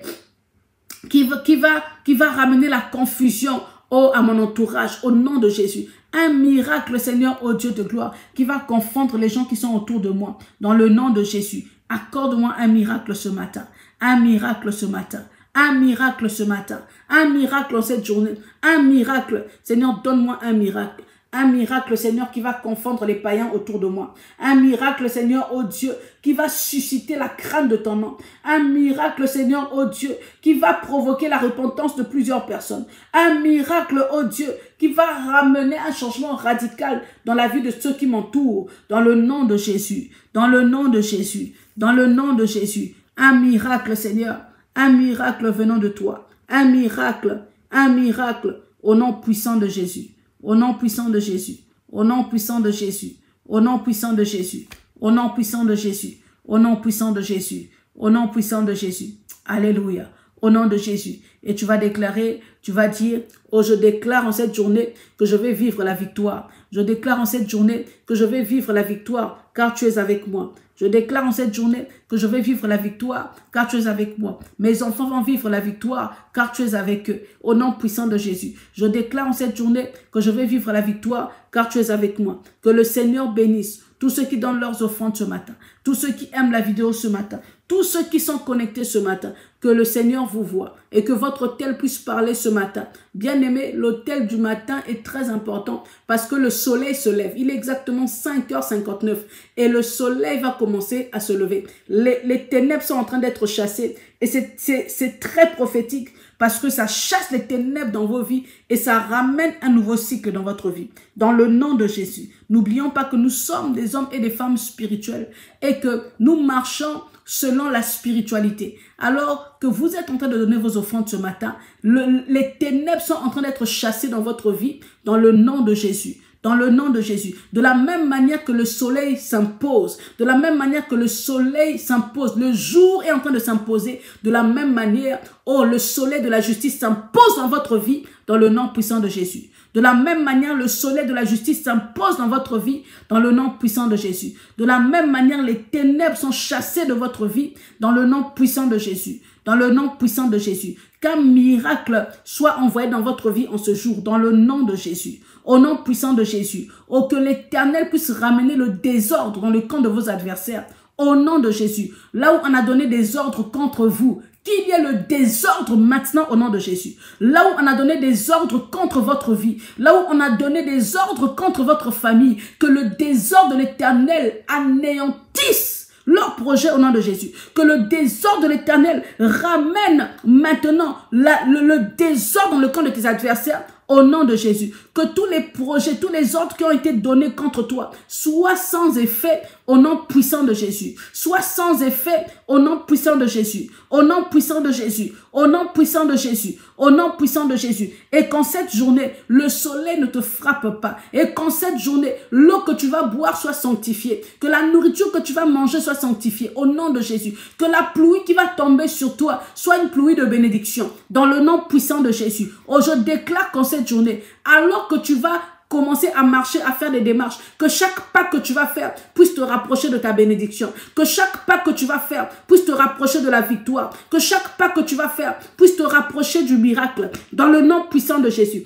qui va, qui va, qui va ramener la confusion oh, à mon entourage, au nom de Jésus. Un miracle, Seigneur, oh Dieu de gloire, qui va confondre les gens qui sont autour de moi, dans le nom de Jésus. Accorde-moi un miracle ce matin. Un miracle ce matin, un miracle ce matin, un miracle en cette journée, un miracle. Seigneur, donne-moi un miracle. Un miracle, Seigneur, qui va confondre les païens autour de moi. Un miracle, Seigneur, oh Dieu, qui va susciter la crainte de ton nom. Un miracle, Seigneur, oh Dieu, qui va provoquer la repentance de plusieurs personnes. Un miracle, oh Dieu, qui va ramener un changement radical dans la vie de ceux qui m'entourent. Dans le nom de Jésus, dans le nom de Jésus, dans le nom de Jésus. Un miracle, Seigneur, un miracle venant de toi, un miracle, un miracle, au nom puissant de Jésus, au nom puissant de Jésus, au nom puissant de Jésus, au nom puissant de Jésus, au nom puissant de Jésus, au nom puissant de Jésus, au nom puissant de Jésus. Alléluia, au nom de Jésus. Et tu vas déclarer, tu vas dire, oh, je déclare en cette journée que je vais vivre la victoire. Je déclare en cette journée que je vais vivre la victoire, car tu es avec moi. Je déclare en cette journée que je vais vivre la victoire, car tu es avec moi. Mes enfants vont vivre la victoire, car tu es avec eux. Au nom puissant de Jésus. Je déclare en cette journée que je vais vivre la victoire, car tu es avec moi. Que le Seigneur bénisse tous ceux qui donnent leurs offrandes ce matin, tous ceux qui aiment la vidéo ce matin, tous ceux qui sont connectés ce matin. Que le Seigneur vous voie et que votre autel puisse parler ce matin. Bien-aimé, l'autel du matin est très important parce que le soleil se lève. Il est exactement cinq heures cinquante-neuf et le soleil va commencer à se lever. Les, les ténèbres sont en train d'être chassées et c'est très prophétique parce que ça chasse les ténèbres dans vos vies et ça ramène un nouveau cycle dans votre vie. Dans le nom de Jésus, n'oublions pas que nous sommes des hommes et des femmes spirituels et que nous marchons selon la spiritualité. Alors que vous êtes en train de donner vos offrandes ce matin, le, les ténèbres sont en train d'être chassées dans votre vie, dans le nom de Jésus. Dans le nom de Jésus. De la même manière que le soleil s'impose, de la même manière que le soleil s'impose, le jour est en train de s'imposer, de la même manière, oh, le soleil de la justice s'impose dans votre vie, dans le nom puissant de Jésus. De la même manière, le soleil de la justice s'impose dans votre vie, dans le nom puissant de Jésus. De la même manière, les ténèbres sont chassées de votre vie, dans le nom puissant de Jésus. Dans le nom puissant de Jésus. Qu'un miracle soit envoyé dans votre vie en ce jour, dans le nom de Jésus. Au nom puissant de Jésus. Oh, que l'Éternel puisse ramener le désordre dans le camp de vos adversaires. Au nom de Jésus. Là où on a donné des ordres contre vous, qu'il y ait le désordre maintenant au nom de Jésus. Là où on a donné des ordres contre votre vie, là où on a donné des ordres contre votre famille, que le désordre de l'Éternel anéantisse leur projet au nom de Jésus. Que le désordre de l'Éternel ramène maintenant la, le, le désordre dans le camp de tes adversaires au nom de Jésus. Que tous les projets, tous les ordres qui ont été donnés contre toi soient sans effet au nom puissant de Jésus. Soient sans effet au nom puissant de Jésus. Au nom puissant de Jésus. Au nom puissant de Jésus. Au nom puissant de Jésus. Et qu'en cette journée, le soleil ne te frappe pas. Et qu'en cette journée, l'eau que tu vas boire soit sanctifiée. Que la nourriture que tu vas manger soit sanctifiée. Au nom de Jésus. Que la pluie qui va tomber sur toi soit une pluie de bénédiction. Dans le nom puissant de Jésus. Oh, je déclare qu'en cette journée, alors que tu vas commencer à marcher, à faire des démarches, que chaque pas que tu vas faire puisse te rapprocher de ta bénédiction, que chaque pas que tu vas faire puisse te rapprocher de la victoire, que chaque pas que tu vas faire puisse te rapprocher du miracle, dans le nom puissant de Jésus.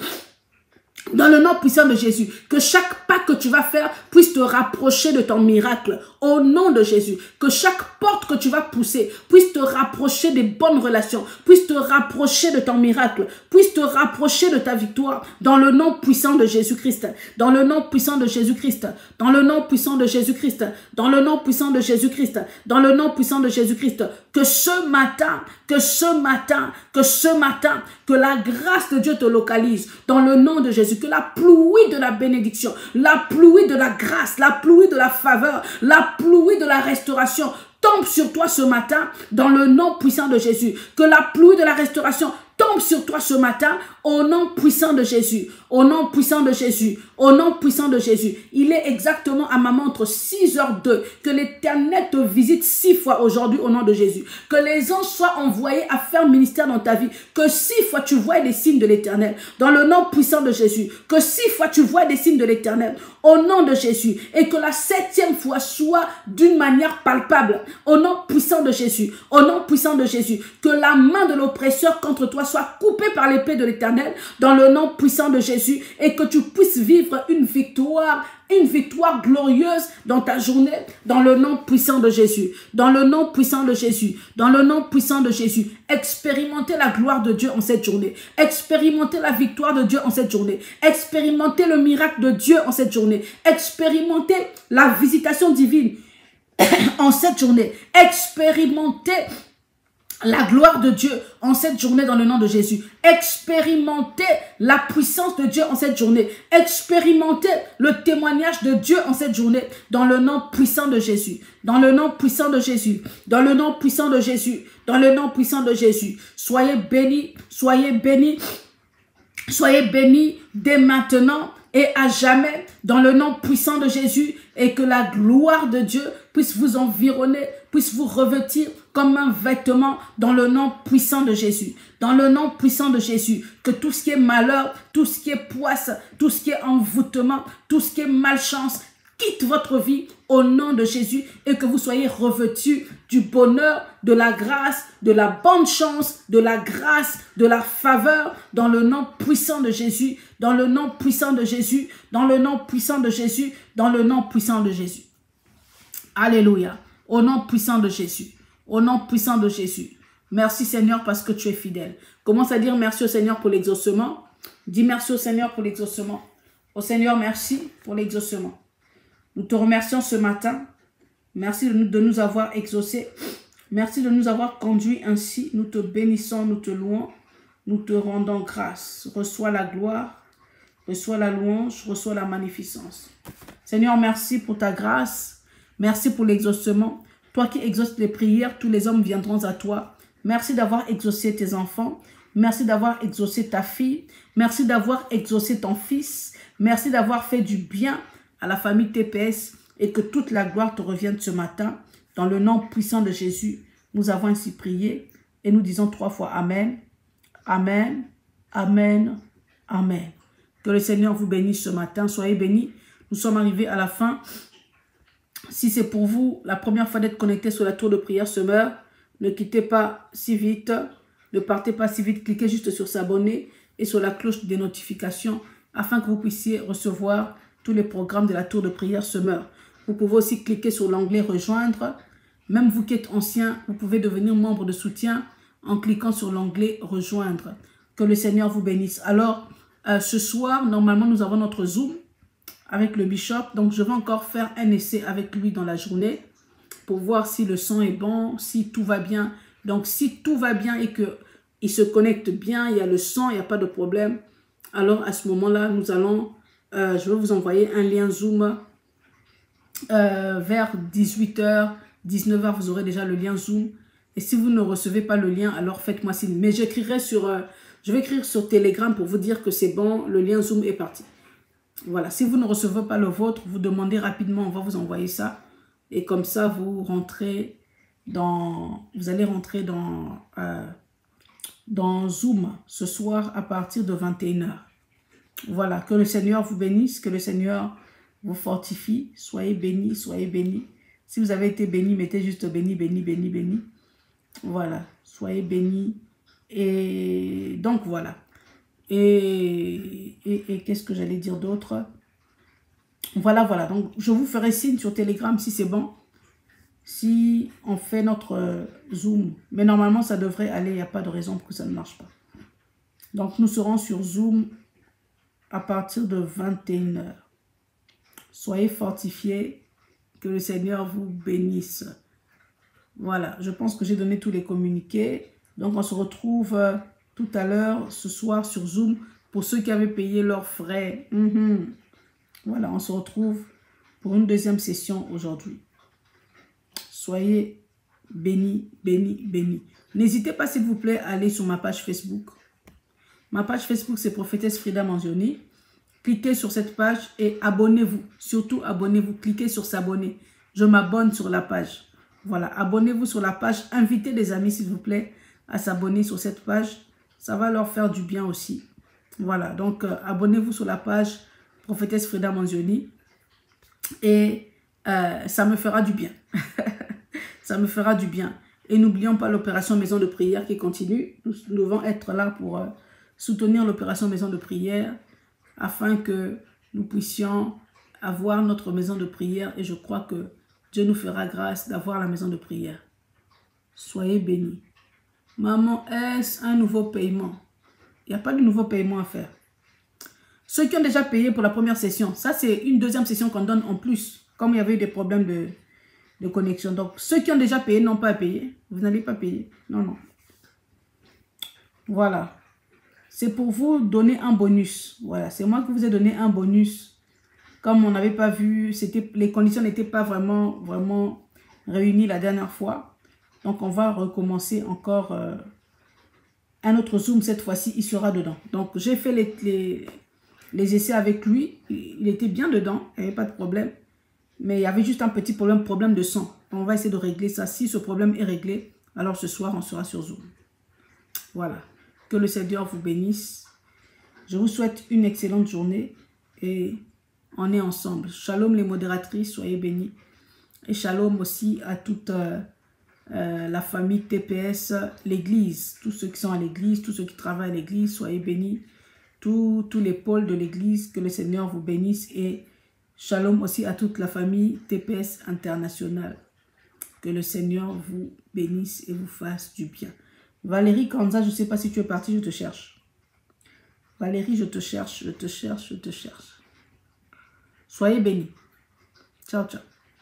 Dans le nom puissant de Jésus, que chaque pas que tu vas faire puisse te rapprocher de ton miracle. Au nom de Jésus, que chaque porte que tu vas pousser puisse te rapprocher des bonnes relations, puisse te rapprocher de ton miracle, puisse te rapprocher de ta victoire. Dans le nom puissant de Jésus-Christ, dans le nom puissant de Jésus-Christ, dans le nom puissant de Jésus-Christ, dans le nom puissant de Jésus-Christ, dans le nom puissant de Jésus-Christ. Que ce matin, que ce matin, que ce matin, que la grâce de Dieu te localise dans le nom de Jésus, que la pluie de la bénédiction, la pluie de la grâce, la pluie de la faveur, la pluie de la restauration tombe sur toi ce matin dans le nom puissant de Jésus, que la pluie de la restauration tombe sur toi ce matin au nom puissant de Jésus, au nom puissant de Jésus, au nom puissant de Jésus. Il est exactement à ma montre six heures deux. Que l'Éternel te visite six fois aujourd'hui au nom de Jésus. Que les anges soient envoyés à faire ministère dans ta vie. Que six fois tu vois des signes de l'Éternel dans le nom puissant de Jésus. Que six fois tu vois des signes de l'Éternel au nom de Jésus. Et que la septième fois soit d'une manière palpable au nom puissant de Jésus. Au nom puissant de Jésus. Que la main de l'oppresseur contre toi soit coupée par l'épée de l'Éternel dans le nom puissant de Jésus et que tu puisses vivre une victoire, une victoire glorieuse dans ta journée, dans le nom puissant de Jésus, dans le nom puissant de Jésus, dans le nom puissant de Jésus. Expérimentez la gloire de Dieu en cette journée, expérimentez la victoire de Dieu en cette journée, expérimentez le miracle de Dieu en cette journée, expérimentez la visitation divine en cette journée, expérimentez la gloire de Dieu en cette journée dans le nom de Jésus. Expérimentez la puissance de Dieu en cette journée. Expérimentez le témoignage de Dieu en cette journée dans le nom puissant de Jésus. Dans le nom puissant de Jésus. Dans le nom puissant de Jésus. Dans le nom puissant de Jésus. Soyez bénis, soyez bénis, soyez bénis dès maintenant et à jamais dans le nom puissant de Jésus et que la gloire de Dieu puisse vous environner, puisse vous revêtir comme un vêtement dans le nom puissant de Jésus. Dans le nom puissant de Jésus, que tout ce qui est malheur, tout ce qui est poisse, tout ce qui est envoûtement, tout ce qui est malchance, quitte votre vie au nom de Jésus et que vous soyez revêtus du bonheur, de la grâce, de la bonne chance, de la grâce, de la faveur dans le nom puissant de Jésus, dans le nom puissant de Jésus, dans le nom puissant de Jésus, dans le nom puissant de Jésus. Alléluia. Au nom puissant de Jésus. Au nom puissant de Jésus. Merci Seigneur parce que tu es fidèle. Commence à dire merci au Seigneur pour l'exaucement. Dis merci au Seigneur pour l'exaucement. Au Seigneur, merci pour l'exaucement. Nous te remercions ce matin. Merci de nous, de nous avoir exaucés. Merci de nous avoir conduits ainsi. Nous te bénissons, nous te louons. Nous te rendons grâce. Reçois la gloire. Reçois la louange. Reçois la magnificence. Seigneur, merci pour ta grâce. Merci pour l'exaucement. Toi qui exauces les prières, tous les hommes viendront à toi. Merci d'avoir exaucé tes enfants. Merci d'avoir exaucé ta fille. Merci d'avoir exaucé ton fils. Merci d'avoir fait du bien à la famille T P S et que toute la gloire te revienne ce matin. Dans le nom puissant de Jésus, nous avons ainsi prié et nous disons trois fois Amen, Amen, Amen, Amen. Que le Seigneur vous bénisse ce matin. Soyez bénis. Nous sommes arrivés à la fin. Si c'est pour vous la première fois d'être connecté sur la tour de prière Semeur, ne quittez pas si vite, ne partez pas si vite, cliquez juste sur s'abonner et sur la cloche des notifications afin que vous puissiez recevoir tous les programmes de la tour de prière Semeur. Vous pouvez aussi cliquer sur l'onglet rejoindre. Même vous qui êtes ancien, vous pouvez devenir membre de soutien en cliquant sur l'onglet rejoindre. Que le Seigneur vous bénisse. Alors, euh, ce soir, normalement, nous avons notre Zoom avec le bishop. Donc, je vais encore faire un essai avec lui dans la journée pour voir si le son est bon, si tout va bien. Donc, si tout va bien et qu'il se connecte bien, il y a le son, il n'y a pas de problème. Alors, à ce moment-là, nous allons, euh, je vais vous envoyer un lien Zoom euh, vers dix-huit heures, dix-neuf heures, vous aurez déjà le lien Zoom. Et si vous ne recevez pas le lien, alors faites-moi signe. Mais j'écrirai sur, euh, je vais écrire sur Telegram pour vous dire que c'est bon, le lien Zoom est parti. Voilà, si vous ne recevez pas le vôtre, vous demandez rapidement, on va vous envoyer ça. Et comme ça, vous rentrez dans, vous allez rentrer dans, euh, dans Zoom ce soir à partir de vingt et une heures. Voilà, que le Seigneur vous bénisse, que le Seigneur vous fortifie. Soyez bénis, soyez bénis. Si vous avez été bénis, mettez juste béni, béni, béni, béni. Voilà, soyez bénis. Et donc voilà. Et, et, et qu'est-ce que j'allais dire d'autre? Voilà, voilà. Donc, je vous ferai signe sur Telegram si c'est bon. Si on fait notre euh, Zoom. Mais normalement, ça devrait aller. Il n'y a pas de raison pour que ça ne marche pas. Donc, nous serons sur Zoom à partir de vingt et une heures. Soyez fortifiés. Que le Seigneur vous bénisse. Voilà. Je pense que j'ai donné tous les communiqués. Donc, on se retrouve euh, tout à l'heure, ce soir, sur Zoom, pour ceux qui avaient payé leurs frais. Mm-hmm. Voilà, on se retrouve pour une deuxième session aujourd'hui. Soyez bénis, bénis, bénis. N'hésitez pas, s'il vous plaît, à aller sur ma page Facebook. Ma page Facebook, c'est Prophétesse Frida Manzioni. Cliquez sur cette page et abonnez-vous. Surtout, abonnez-vous. Cliquez sur s'abonner. Je m'abonne sur la page. Voilà, abonnez-vous sur la page. Invitez des amis, s'il vous plaît, à s'abonner sur cette page. Ça va leur faire du bien aussi. Voilà, donc euh, abonnez-vous sur la page Prophétesse Frida Manzioni. Et euh, ça me fera du bien. Ça me fera du bien. Et n'oublions pas l'opération Maison de Prière qui continue. Nous devons être là pour euh, soutenir l'opération Maison de Prière afin que nous puissions avoir notre maison de prière. Et je crois que Dieu nous fera grâce d'avoir la maison de prière. Soyez bénis. Maman, est-ce un nouveau paiement? Il n'y a pas de nouveau paiement à faire. Ceux qui ont déjà payé pour la première session, ça c'est une deuxième session qu'on donne en plus, comme il y avait eu des problèmes de, de connexion. Donc, ceux qui ont déjà payé n'ont pas à payer. Vous n'allez pas payer. Non, non. Voilà. C'est pour vous donner un bonus. Voilà, c'est moi qui vous ai donné un bonus. Comme on n'avait pas vu, c'était, les conditions n'étaient pas vraiment, vraiment réunies la dernière fois. Donc, on va recommencer encore euh, un autre Zoom. Cette fois-ci, il sera dedans. Donc, j'ai fait les, les, les essais avec lui. Il était bien dedans. Il n'y avait pas de problème. Mais il y avait juste un petit problème, problème de son. On va essayer de régler ça. Si ce problème est réglé, alors ce soir, on sera sur Zoom. Voilà. Que le Seigneur vous bénisse. Je vous souhaite une excellente journée et on est ensemble. Shalom les modératrices, soyez bénis. Et shalom aussi à toute euh, euh, la famille T P S, l'église. Tous ceux qui sont à l'église, tous ceux qui travaillent à l'église, soyez bénis. Tous, tous les pôles de l'église, que le Seigneur vous bénisse. Et shalom aussi à toute la famille T P S internationale. Que le Seigneur vous bénisse et vous fasse du bien. Valérie Kanza, je ne sais pas si tu es partie, je te cherche. Valérie, je te cherche, je te cherche, je te cherche. Soyez bénis. Ciao, ciao.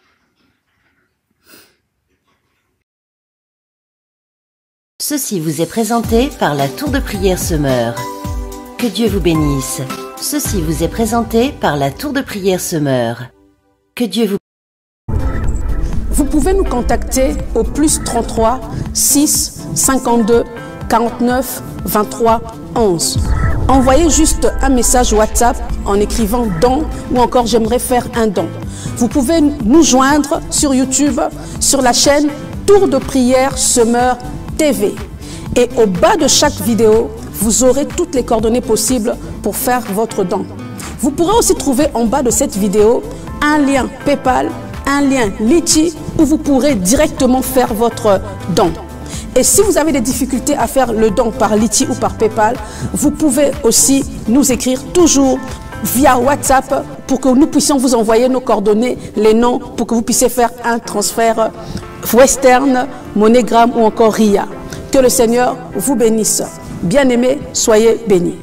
Ceci vous est présenté par la Tour de Prière Semeur. Que Dieu vous bénisse. Ceci vous est présenté par la Tour de Prière Semeur. Que Dieu vous Vous pouvez nous contacter au plus trente-trois six cinquante-deux quarante-neuf vingt-trois onze. Envoyez juste un message WhatsApp en écrivant don ou encore j'aimerais faire un don. Vous pouvez nous joindre sur YouTube, sur la chaîne Tour de Prière Semeur T V. Et au bas de chaque vidéo, vous aurez toutes les coordonnées possibles pour faire votre don. Vous pourrez aussi trouver en bas de cette vidéo un lien PayPal, un lien Litchi où vous pourrez directement faire votre don. Et si vous avez des difficultés à faire le don par Litchi ou par PayPal, vous pouvez aussi nous écrire toujours via WhatsApp pour que nous puissions vous envoyer nos coordonnées, les noms, pour que vous puissiez faire un transfert Western, MoneyGram ou encore R I A. Que le Seigneur vous bénisse. Bien-aimés, soyez bénis.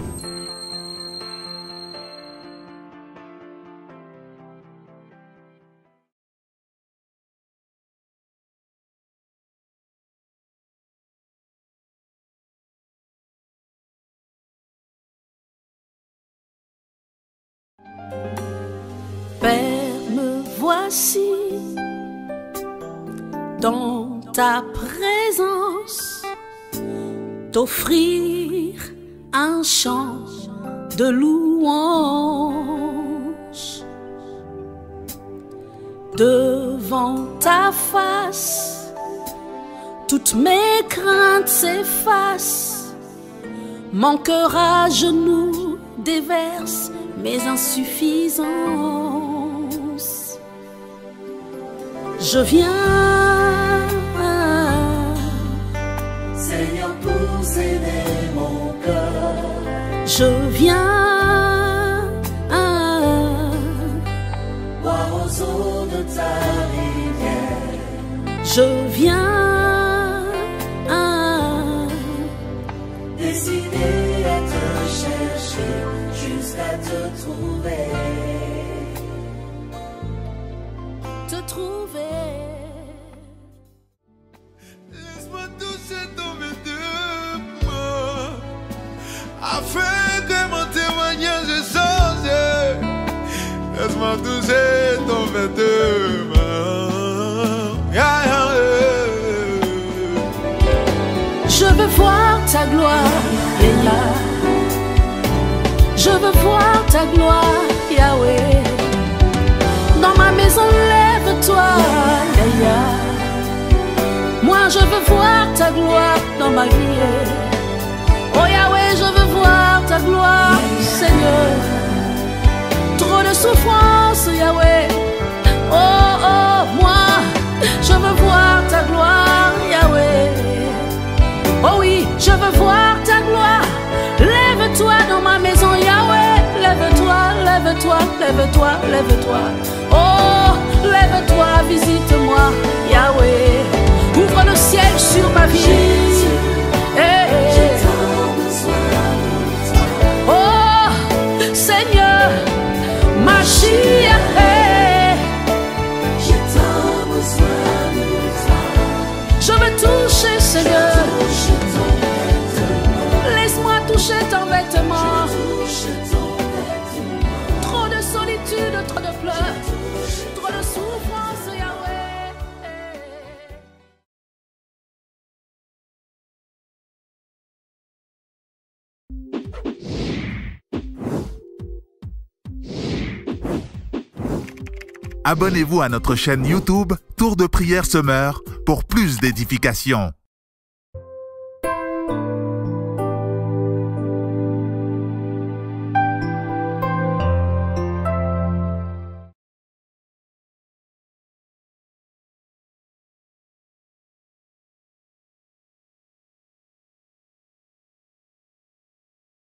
Père, me voici dans ta présence, t'offrir un chant de louange. Devant ta face, toutes mes craintes s'effacent, mon cœur à genoux déverse mes insuffisances. Je viens, Seigneur, pour aider mon cœur. je viens, Boire aux eaux de ta rivière. je viens, Décidé à te chercher jusqu'à te trouver. te trouver. Laisse-moi toucher ton mes deux Laisse-moi toucher ton vêtement. Yeah, yeah, yeah. Je veux voir ta gloire, yeah. Je veux voir ta gloire, Yahweh. Dans ma maison, lève-toi, yeah. Moi je veux voir ta gloire dans ma vie. Oh Yahweh, je veux voir ta gloire, Seigneur. Trop de souffrance, Yahweh. Oh, oh, moi, je veux voir ta gloire, Yahweh. Oh oui, je veux voir ta gloire. Lève-toi dans ma maison, Yahweh. Lève-toi, lève-toi, lève-toi, lève-toi. Oh, lève-toi, visite-moi, Yahweh. Ouvre le ciel sur ma vie. Hey, hey. Oh, Seigneur, Mashiach. Hey. Je veux toucher, Seigneur. Laisse-moi toucher ton vêtement. Trop de solitude, trop de pleurs, trop de souffrance, Yahweh. Abonnez-vous à notre chaîne YouTube Tour de prière Semeur pour plus d'édification.